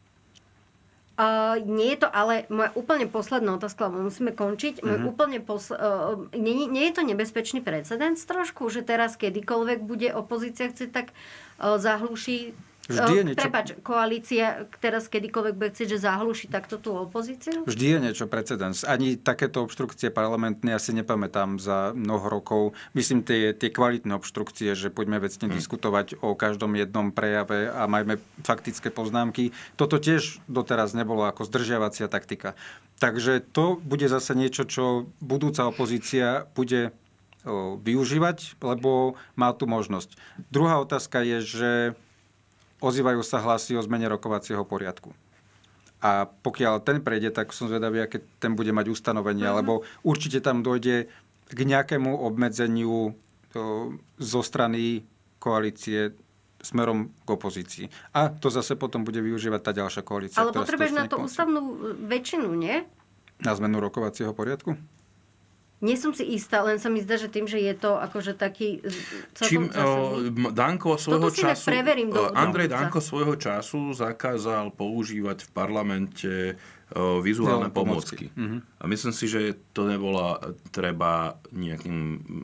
Uh, nie je to ale moja úplne posledná otázka, lebo musíme končiť. Môj mm-hmm. úplne posl- uh, nie, nie je to nebezpečný precedens trošku, že teraz kedykoľvek bude opozícia chcieť, tak uh, zahlúši... Vždy je niečo... Prepáč, koalícia teraz kedykoľvek bude chcieť, že zahlúši takto tú opozíciu? Vždy je niečo precedens. Ani takéto obštrukcie parlamentné asi nepamätám za mnoho rokov. Myslím, tie, tie kvalitné obštrukcie, že poďme vecne hmm. diskutovať o každom jednom prejave a majme faktické poznámky. Toto tiež doteraz nebolo ako zdržiavacia taktika. Takže to bude zase niečo, čo budúca opozícia bude o, využívať, lebo má tu možnosť. Druhá otázka je, že ozývajú sa hlasy o zmene rokovacieho poriadku. A pokiaľ ten prejde, tak som zvedavý, aké ten bude mať ustanovenie, uh-huh. lebo určite tam dojde k nejakému obmedzeniu to, zo strany koalície smerom k opozícii. A to zase potom bude využívať tá ďalšia koalícia. Ale potrebuješ na to konci. ústavnú väčšinu, nie? Na zmenu rokovacieho poriadku? Nie som si istá, len sa mi zdá, že tým, že je to akože taký Čím celkom o, Danko svojho Toto si času, preverím do, Andrej do Danko svojho času zakázal používať v parlamente o, vizuálne no, pomôcky. Uh-huh. A myslím si, že to nebola treba nejakým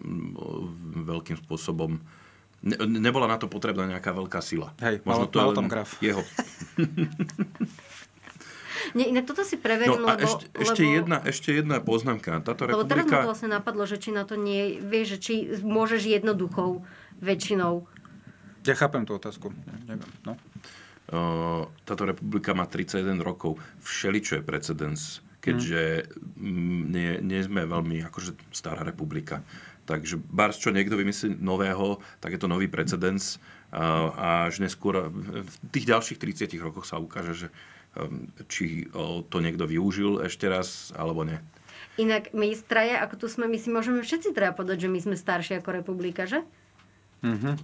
o, veľkým spôsobom. Ne, nebola na to potrebná nejaká veľká sila. Hej, možno malo, to malo len tam graf. Jeho. Nie, inak toto si preverím, no a lebo... ešte, ešte, lebo, jedna, ešte jedna poznámka. Táto lebo republika... teraz ma to vlastne napadlo, že či na to nie... Vieš, že či môžeš jednoduchou väčšinou. Ja chápem tú otázku. Neviem, no. Táto republika má tridsaťjeden rokov. Všeličo je precedens, keďže hmm. nie, nie sme veľmi akože stará republika. Takže bárs, čo niekto vymyslí nového, tak je to nový precedens. A až neskôr v tých ďalších tridsiatich rokoch sa ukáže, že či to niekto využil ešte raz, alebo nie. Inak my traja, ako tu sme, my si môžeme všetci traja povedať, že my sme starší ako republika, že? Mhm.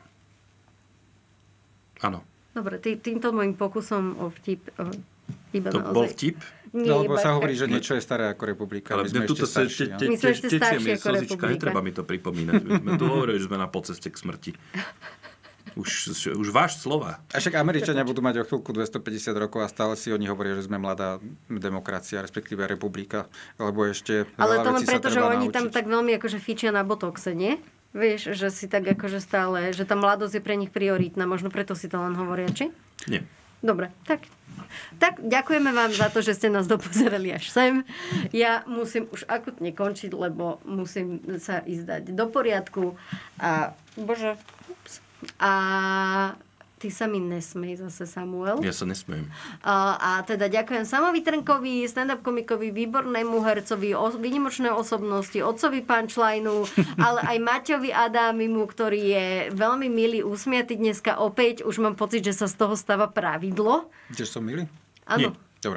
Áno. Dobre, tý, týmto môjim pokusom o vtip... O, iba to naozaj... bol vtip? Nie, no, lebo iba... sa hovorí, že niečo je staré ako republika. Ale my sme ešte starší. te, te, my sme ešte starší ako republika. Netreba mi to pripomínať. My sme tu hovorili, že sme na podceste k smrti. Už, už váš slova. A však Američania budú mať o chvíľku dvestopäťdesiat rokov a stále si oni hovoria, že sme mladá demokracia, respektíve republika, lebo ešte ale to len vecí preto, sa že treba oni naučiť. tam tak veľmi akože fičia na botoxe, nie? Vieš, že si tak akože stále, že tá mladosť je pre nich prioritná, možno preto si to len hovoria, či? Nie. Dobre, tak. Tak ďakujeme vám za to, že ste nás dopozerali až sem. Ja musím už akutne končiť, lebo musím sa ísť dať do poriadku. A bože, ups. A ty sa mi nesmej zase, Samuel. Ja sa nesmiem. A, a teda ďakujem Samovi Trnkovi, stand-up komikovi, výbornému hercovi, o, výnimočnej osobnosti, otcovi punchlineu, ale aj Maťovi Adámimu, ktorý je veľmi milý, usmiatý dneska opäť. Už mám pocit, že sa z toho stáva pravidlo. Že som milý? Áno. Dobre.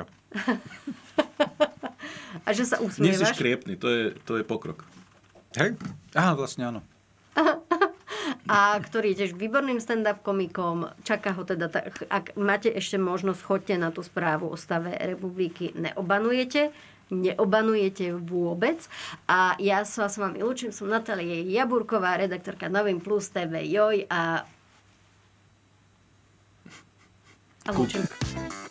A že sa Nie si usmievaš. škriepný, to je, to je pokrok. Hej? Aha, vlastne áno. A ktorý je tiež výborným stand-up komikom. Čaká ho teda, tak, ak máte ešte možnosť, choďte na tú správu o stave republiky. Neobanujete, neobanujete vôbec. A ja sa s vami lúčim, som Natália Jaburková, redaktorka Novin Plus té vé Joj a... a lúčim.